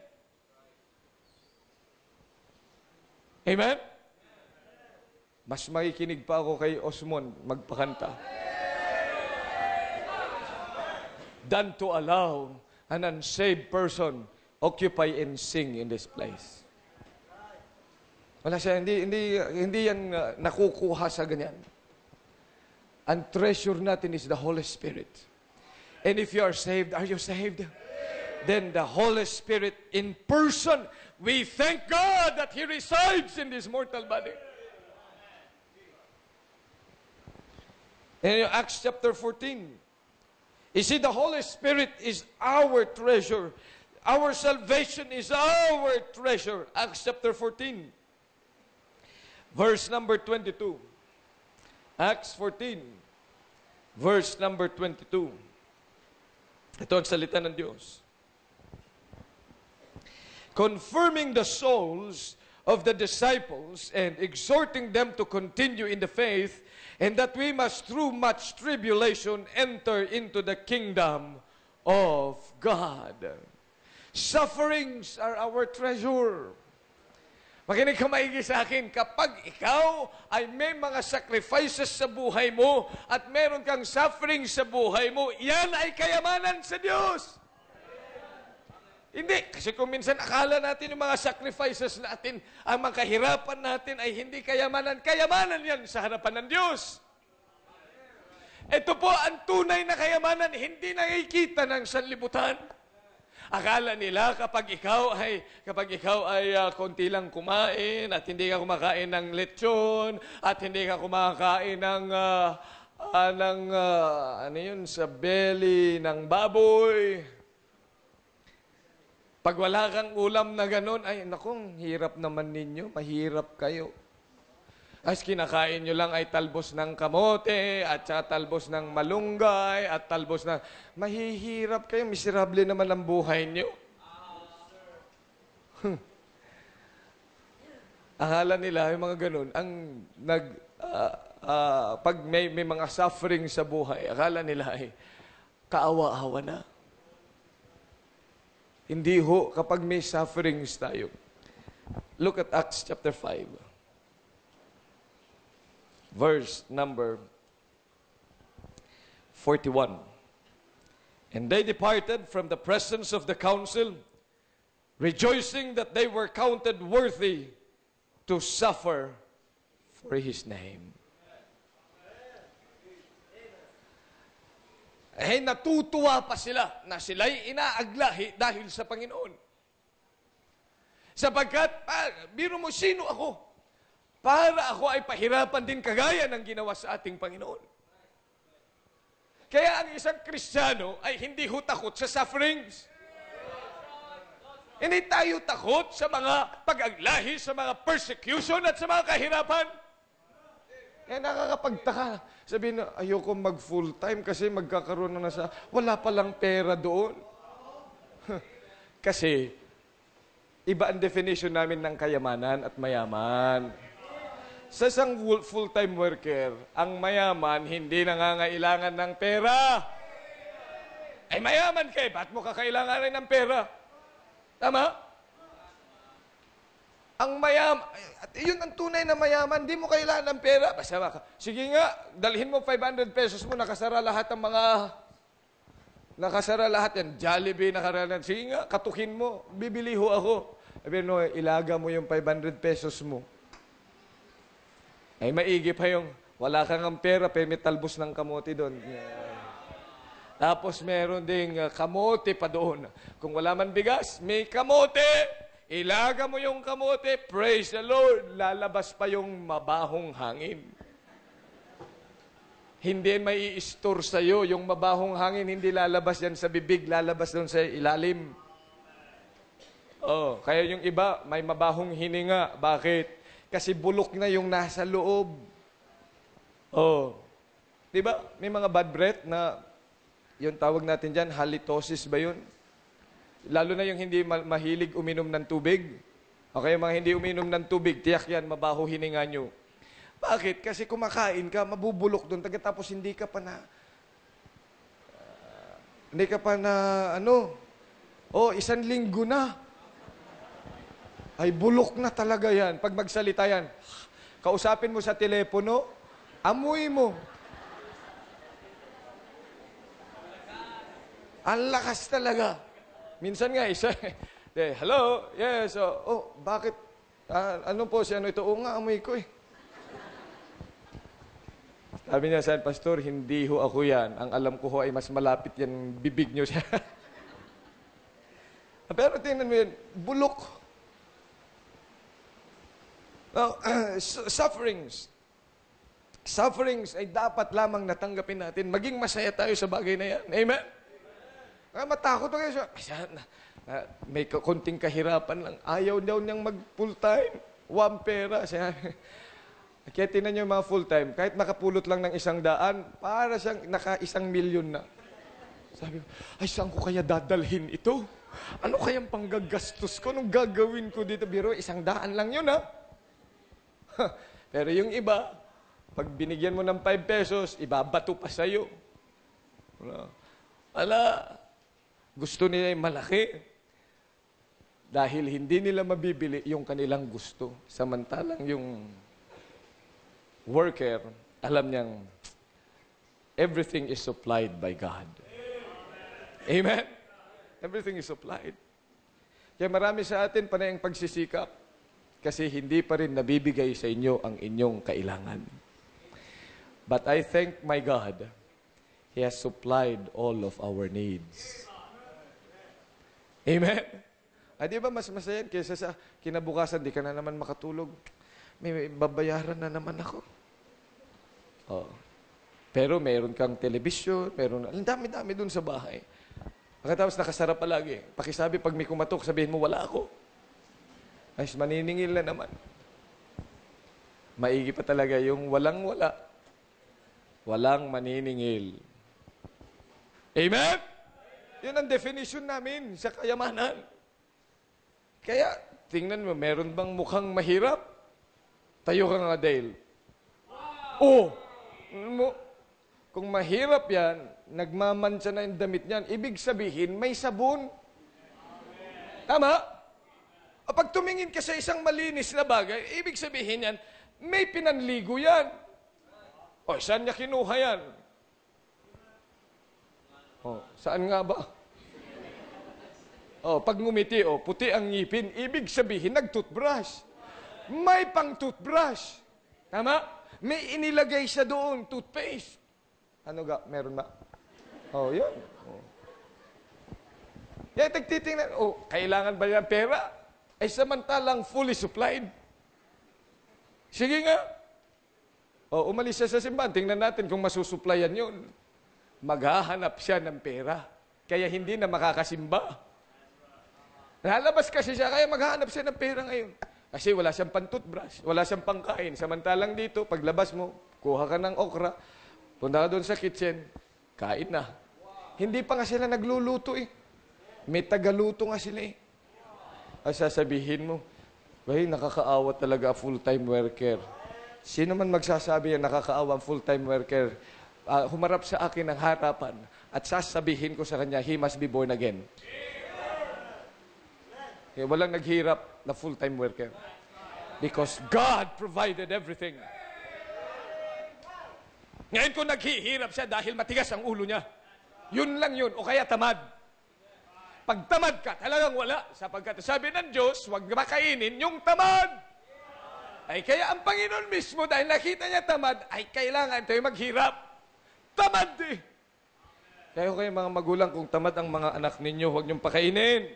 Amen? Mas makikinig pa ako kay Osmond magpakanta than to allow an unsaved person occupy and sing in this place. Wala siya, hindi, hindi, hindi yan uh, nakukuha sa ganyan. Ang treasure natin is the Holy Spirit. And if you are saved, are you saved? Then the Holy Spirit in person, we thank God that He resides in this mortal body. In Acts chapter fourteen, you see, the Holy Spirit is our treasure. Our salvation is our treasure. Acts chapter fourteen, verse number twenty-two. Acts fourteen, verse number twenty-two. Ito ang salita ng Diyos. Confirming the souls of the disciples and exhorting them to continue in the faith, and that we must through much tribulation enter into the kingdom of God. Sufferings are our treasure. Makinig ka maigi sa akin, kapag ikaw ay may mga sacrifices sa buhay mo at meron kang suffering sa buhay mo, yan ay kayamanan sa Diyos. Hindi, kasi kung minsan akala natin yung mga sacrifices natin, ang mga kahirapan natin ay hindi kayamanan. Kayamanan yan sa harapan ng Diyos. Ito po ang tunay na kayamanan, hindi nakikita ng sanlibutan. Akala nila kapag ikaw ay kapag ikaw ay uh, konti lang kumain at hindi ka kumakain ng lechon at hindi ka kumakain ng uh, uh, ng uh, ano yun sa belly ng baboy. Pag wala kang ulam na ganun, ay nakong hirap naman ninyo, mahirap kayo. As kinakain nyo lang ay talbos ng kamote, at saka talbos ng malunggay, at talbos ng... Mahihirap kayo, miserable naman ang buhay nyo. Hmm. Akala nila, yung mga ganun, ang nag... Uh, uh, pag may, may mga suffering sa buhay, akala nila ay kaawa-awa na. Hindi ho, kapag may sufferings tayo. Look at Acts chapter five. Verse number forty-one. And they departed from the presence of the council, rejoicing that they were counted worthy to suffer for His name. Eh, natutuwa pa sila na sila'y inaaglahi dahil sa Panginoon. Sapagkat, ah, biro mo, sino ako? Para ako ay pahirapan din kagaya ng ginawa sa ating Panginoon. Kaya ang isang Kristiyano ay hindi ho takot sa sufferings. Hindi tayo takot sa mga pag-aglahi, sa mga persecution at sa mga kahirapan. Eh, nakakapagtaka. Sabihin na, ayoko mag-full time kasi magkakaroon na sa, wala palang pera doon. Kasi, iba ang definition namin ng kayamanan at mayaman. Sa isang full-time worker, ang mayaman hindi nangangailangan ng pera. Ay, mayaman ka eh, ba't mo kakailangan rin ng pera? Tama? Ang mayaman, at yun ang tunay na mayaman, di mo kailangan ng pera. Basta ka, sige nga, dalhin mo five hundred pesos mo, nakasara lahat ng mga, nakasara lahat yan, Jollibee, nakasara, sige nga, katukin mo, bibili ho ako. Sabi no, ilaga mo yung five hundred pesos mo. Ay, maigi pa yung, wala kang ang pera, pero may talbos ng kamote doon. Tapos meron ding uh, kamote pa doon. Kung wala man bigas, may kamote. Ilaga mo yung kamote, praise the Lord, lalabas pa yung mabahong hangin. Hindi may i-store sa'yo. Yung mabahong hangin, hindi lalabas yan sa bibig, lalabas doon sa ilalim. Oh, kaya yung iba, may mabahong hininga. Bakit? Kasi bulok na yung nasa loob. Oh. Diba? May mga bad breath na, yung tawag natin dyan, halitosis ba yun? Lalo na yung hindi ma- mahilig uminom ng tubig. Okay, mga hindi uminom ng tubig, tiyak yan, mabaho hininga nyo. Bakit? Kasi kumakain ka, mabubulok doon, tapos hindi ka pa na, uh, hindi ka pa na, ano, oh, isang linggo na. Ay, bulok na talaga yan. Pag magsalita yan, kausapin mo sa telepono, amoy mo. Ang lakas talaga. Minsan nga, isa, eh, hello, yes, oh, oh bakit, ah, ano po si ano ito? Oo nga, amoy ko eh. Sabi niya sa pastor, hindi ho ako yan. Ang alam ko ho ay mas malapit yan bibig niyo siya. Pero tingnan mo yan, bulok. Now, uh, sufferings. Sufferings ay dapat lamang natanggapin natin. Maging masaya tayo sa bagay na yan. Amen? Ah, matakot ako siya. Uh, may konting kahirapan lang. Ayaw daw niyang mag-full time. One pera. Siya. Kaya tinan niyo yung mga full time. Kahit makapulot lang ng isang daan, para siyang naka-isang milyon na. Sabi ko, ay saan ko kaya dadalhin ito? Ano kayang panggagastos ko? Anong gagawin ko dito? Biro, isang daan lang yun, ha? Pero yung iba, pag binigyan mo ng five pesos, ibabato pa sa'yo. Ala, gusto nila yung malaki. Dahil hindi nila mabibili yung kanilang gusto. Samantalang yung worker, alam niyang everything is supplied by God. Amen? Everything is supplied. Kaya marami sa atin panay ang pagsisikap kasi hindi pa rin nabibigay sa inyo ang inyong kailangan. But I thank my God, He has supplied all of our needs. Amen? Ah, di ba mas masaya kaysa sa kinabukasan, di ka na naman makatulog. May, may babayaran na naman ako. Oh. Pero meron kang television, meron, ang dami-dami dun sa bahay. Pagkatapos nakasarap palagi. Pakisabi, pag may kumatok, sabihin mo, wala ako. Ay, maniningil na naman. Maigi pa talaga yung walang-wala. Walang maniningil. Amen? Yun ang definition namin sa kayamanan. Kaya, tingnan mo, meron bang mukhang mahirap? Tayo ka nga, Dale. Oh! Mo, kung mahirap yan, nagmamantsa na yung damit niyan, ibig sabihin, may sabon. Tama? O pag tumingin ka sa isang malinis na bagay, ibig sabihin yan, may pinanligo yan. O, saan niya kinuha yan? O, saan nga ba? O, pag ngumiti, o, puti ang ngipin, ibig sabihin, nag-toothbrush. May pang toothbrush. Tama? May inilagay siya doon, toothpaste. Ano ga? Meron ba? Oh, yun. Oh. Kaya tagtitingnan, oh, kailangan ba yan pera? Ay samantalang fully supplied. Sige nga. Oh, umalis siya sa simbahan. Tingnan natin kung masusuplayan yun. Maghahanap siya ng pera. Kaya hindi na makakasimba. Lalabas kasi siya, kaya maghahanap siya ng pera ngayon. Kasi wala siyang pang-toothbrush, wala siyang pangkain. Samantalang dito, paglabas mo, kuha ka ng okra, punta ka doon sa kitchen, kain na. Hindi pa nga sila nagluluto eh. May tagaluto nga sila eh. Ay sasabihin mo, ay nakakaawa talaga full-time worker. Sino man magsasabi yan, nakakaawa full-time worker, uh, humarap sa akin ng harapan at sasabihin ko sa kanya, he must be born again. Okay, walang naghirap na full-time worker. Because God provided everything. Ngayon kung naghihirap siya dahil matigas ang ulo niya, yun lang yun, o kaya tamad. Pag tamad ka, talagang wala. Sapagkat sabi ng Diyos, huwag makainin yung tamad. Ay kaya ang Panginoon mismo, dahil nakita niya tamad, ay kailangan tayo maghirap. Tamad eh. Kaya kayo mga magulang, kung tamad ang mga anak ninyo, huwag niyong pakainin.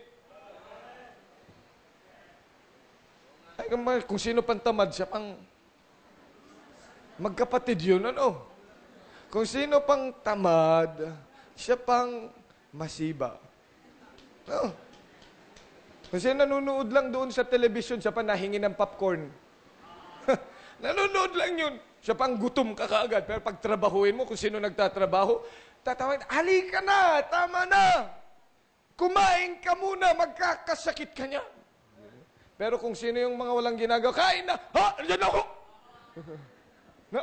Ay, kung sino pang tamad, siya pang magkapatid yun, ano? Kung sino pang tamad, siya pang masiba. No? Kung sino nanonood lang doon sa television, siya pang nahingi ng popcorn. Nanonood lang yun. Siya pang gutom ka kaagad. Pero pag trabahuin mo, kung sino nagtatrabaho, tatawin, halika na, tama na. Kumain ka muna, magkakasakit ka niya. Pero kung sino yung mga walang ginagawa, kain na, ha, andyan ako. No?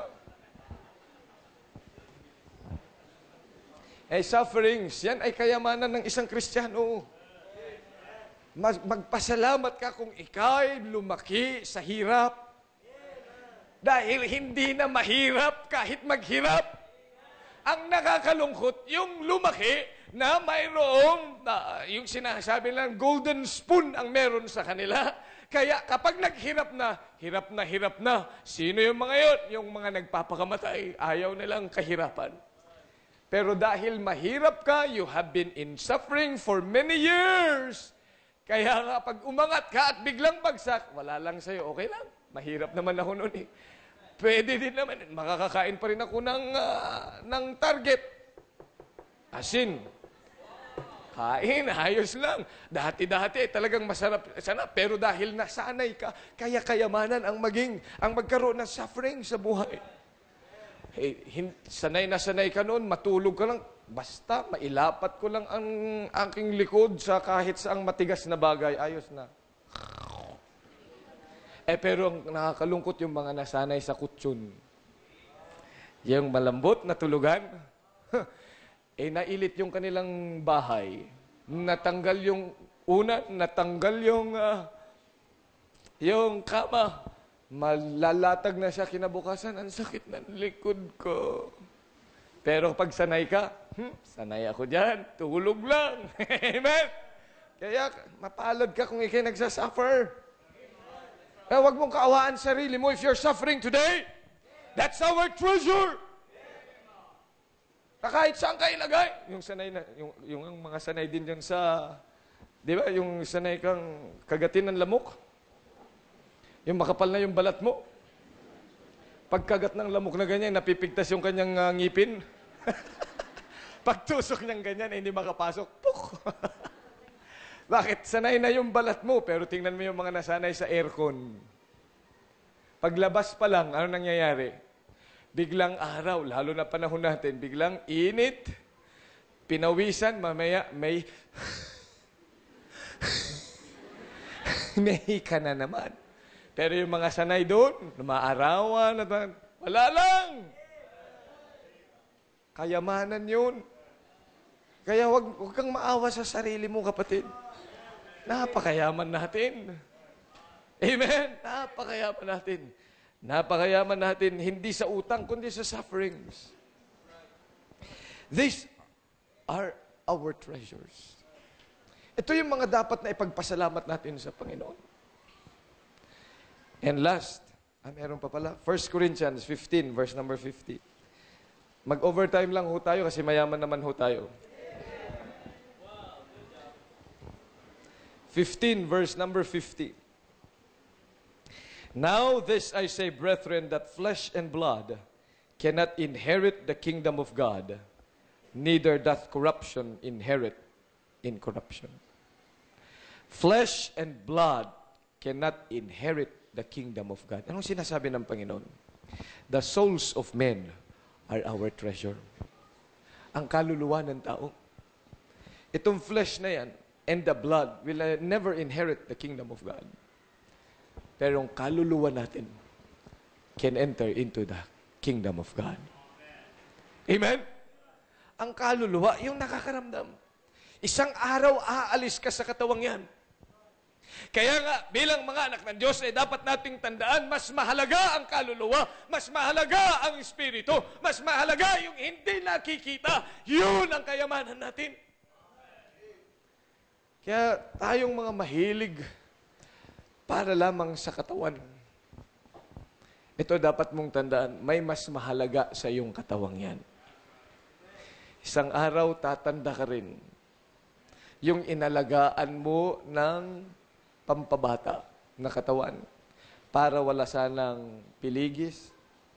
Eh, sufferings, yan ay kayamanan ng isang Kristiyano. Mag magpasalamat ka kung ikaw'y lumaki sa hirap. Dahil hindi na mahirap kahit maghirap. Ang nakakalungkot, yung lumaki na mayroong, na, yung sinasabi lang, golden spoon ang meron sa kanila. Kaya kapag naghirap na, hirap na, hirap na. Sino yung mga yun? Yung mga nagpapakamatay, ayaw nilang kahirapan. Pero dahil mahirap ka, you have been in suffering for many years. Kaya nga, pag umangat ka at biglang bagsak, wala lang sa'yo, okay lang. Mahirap naman ako noon eh. Pwede din naman. Makakakain pa rin ako ng, uh, ng target. Asin. Kain, ayos lang. Dati-dati, talagang masarap. Sana, pero dahil nasanay ka, kaya kayamanan ang maging, ang magkaroon ng suffering sa buhay. Eh, sanay na sanay ka noon, matulog ka lang, basta mailapat ko lang ang aking likod sa kahit saang matigas na bagay, ayos na. Eh, pero ang nakakalungkot yung mga nasanay sa kutsyon. Yung malambot na tulugan, eh, nailit yung kanilang bahay. Natanggal yung una, natanggal yung, uh, yung kama. Malalatag na siya kinabukasan, ang sakit ng likod ko. Pero pag sanay ka, hmm, sanay ako dyan, tulog lang. Amen? Kaya mapalad ka kung ikay nagsasuffer. Kaya huwag mong kaawaan sarili mo if you're suffering today. That's our treasure. Kahit saan ka ilagay. Yung sanay na, yung, yung mga sanay din dyan sa, di ba, yung sanay kang kagatin ng lamok. Yung makapal na yung balat mo. Pagkagat ng lamok na ganyan, napipigtas yung kanyang uh, ngipin. Pagtusok niyang ganyan, eh, hindi makapasok. Puk! Bakit? Sanay na yung balat mo, pero tingnan mo yung mga nasanay sa aircon. Paglabas pa lang, ano nangyayari? Biglang araw, lalo na panahon natin, biglang init, pinawisan, mamaya may may ka na naman. Pero yung mga sanay doon, maarawan, wala lang. Kayamanan yun. Kaya wag, wag kang maawa sa sarili mo, kapatid. Napakayaman natin. Amen? Napakayaman natin. Napakayaman natin, hindi sa utang, kundi sa sufferings. These are our treasures. Ito yung mga dapat na ipagpasalamat natin sa Panginoon. And last, ah, meron pa pala, First Corinthians fifteen, verse number fifty. Mag-overtime lang ho tayo kasi mayaman naman ho tayo. fifteen, verse number fifty. Now this I say, brethren, that flesh and blood cannot inherit the kingdom of God, neither doth corruption inherit incorruption. Flesh and blood cannot inherit the kingdom of God. Anong sinasabi ng Panginoon? The souls of men are our treasure. Ang kaluluwa ng tao. Itong flesh na yan and the blood will uh, never inherit the kingdom of God. Pero ang kaluluwa natin can enter into the kingdom of God. Amen? Ang kaluluwa, yung nakakaramdam. Isang araw, aalis ka sa katawang yan. Kaya nga, bilang mga anak ng Diyos, eh, dapat nating tandaan, mas mahalaga ang kaluluwa, mas mahalaga ang espiritu, mas mahalaga yung hindi nakikita. Yun ang kayamanan natin. Kaya tayong mga mahilig para lamang sa katawan. Ito dapat mong tandaan, may mas mahalaga sa iyong katawang yan. Isang araw, tatanda ka rin. Yung inalagaan mo ng pampabata na katawan para wala sanang piligis.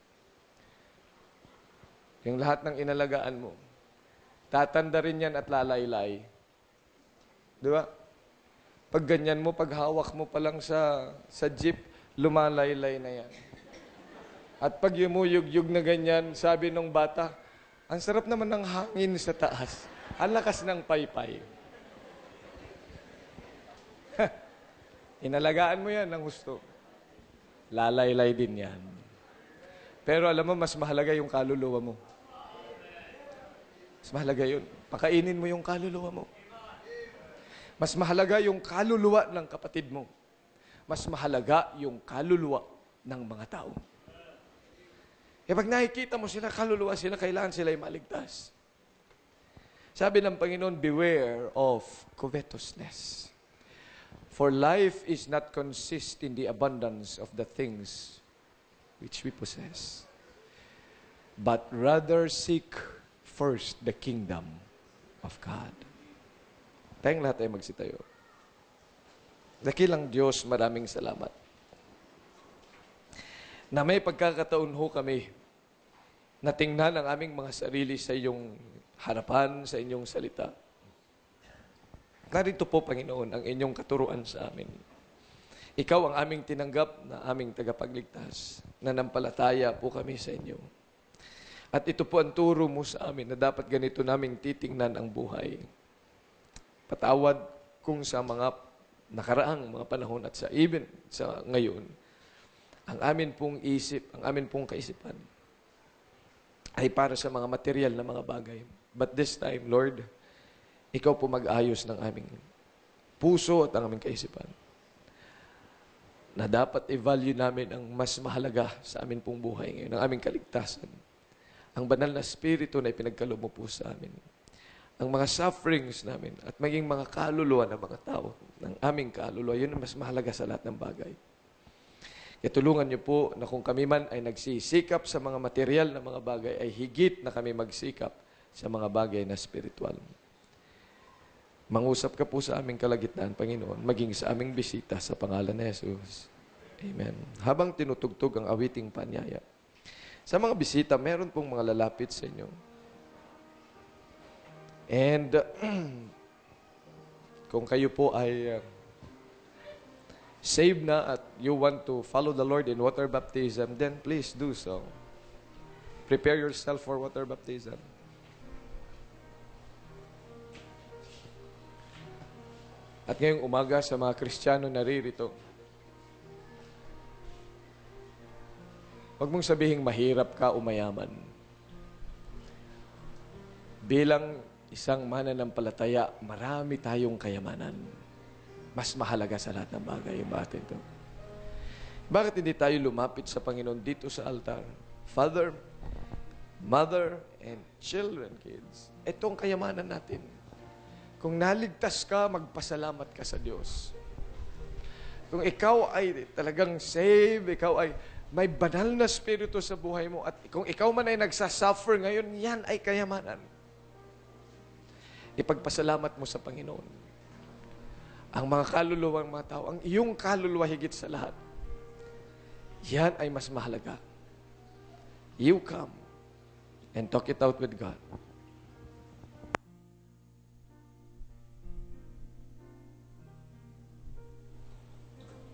Yung lahat ng inalagaan mo, tatanda rin yan at lalaylay. Di ba? Pag ganyan mo, pag hawak mo pa lang sa, sa jeep, lumalaylay na yan. At pag yumuyug-yug na ganyan, sabi ng bata, ang sarap naman ng hangin sa taas. Ang lakas ng paypay. Inalagaan mo yan ng gusto. Lalaylay din yan. Pero alam mo, mas mahalaga yung kaluluwa mo. Mas mahalaga yun. Pakainin mo yung kaluluwa mo. Mas mahalaga yung kaluluwa ng kapatid mo. Mas mahalaga yung kaluluwa ng mga tao. E pag nakikita mo sila, kaluluwa sila, kailangan sila ay maligtas. Sabi ng Panginoon, beware of covetousness. For life is not consist in the abundance of the things which we possess, but rather seek first the kingdom of God. Tayong lahat ay magsitayo. Dakilang Diyos, maraming salamat. Na may pagkakataon ho kami na tingnan ang aming mga sarili sa iyong harapan, sa inyong salita. Narito po, Panginoon, ang inyong katuruan sa amin. Ikaw ang aming tinanggap na aming tagapagligtas. Nanampalataya po kami sa inyo. At ito po ang turo mo sa amin na dapat ganito naming titingnan ang buhay. Patawad kung sa mga nakaraang mga panahon at sa even sa ngayon, ang amin pong isip, ang amin pong kaisipan ay para sa mga material na mga bagay. But this time, Lord, ikaw po mag-ayos ng aming puso at ang aming kaisipan na dapat i-value namin ang mas mahalaga sa amin pong buhay ngayon, ang aming kaligtasan. Ang banal na spirito na ipinagkaloob mo po sa amin. Ang mga sufferings namin at maging mga kaluluwa ng mga tao, ng aming kaluluwa, yun ang mas mahalaga sa lahat ng bagay. Kaya tulungan niyo po na kung kami man ay nagsisikap sa mga material na mga bagay, ay higit na kami magsikap sa mga bagay na spiritual. Mangusap ka po sa aming kalagitnaan, Panginoon, maging sa aming bisita sa pangalan ni Jesus. Amen. Habang tinutugtog ang awiting panyaya, sa mga bisita, meron pong mga lalapit sa inyo. And uh, kung kayo po ay uh, saved na at you want to follow the Lord in water baptism, then please do so. Prepare yourself for water baptism. At ngayong umaga sa mga Kristiyano naririto, huwag mong sabihing mahirap ka o mayaman. Bilang isang mananampalataya, marami tayong kayamanan. Mas mahalaga sa lahat ng bagay yung bakit ito. Bakit hindi tayo lumapit sa Panginoon dito sa altar? Father, mother, and children, kids. Ito ang kayamanan natin. Kung naligtas ka, magpasalamat ka sa Diyos. Kung ikaw ay talagang save, ikaw ay may banal na spirito sa buhay mo, at kung ikaw man ay nagsasuffer ngayon, yan ay kayamanan. Ipagpasalamat mo sa Panginoon. Ang mga kaluluwa ng mga tao, ang iyong kaluluwa higit sa lahat, yan ay mas mahalaga. You come and talk it out with God.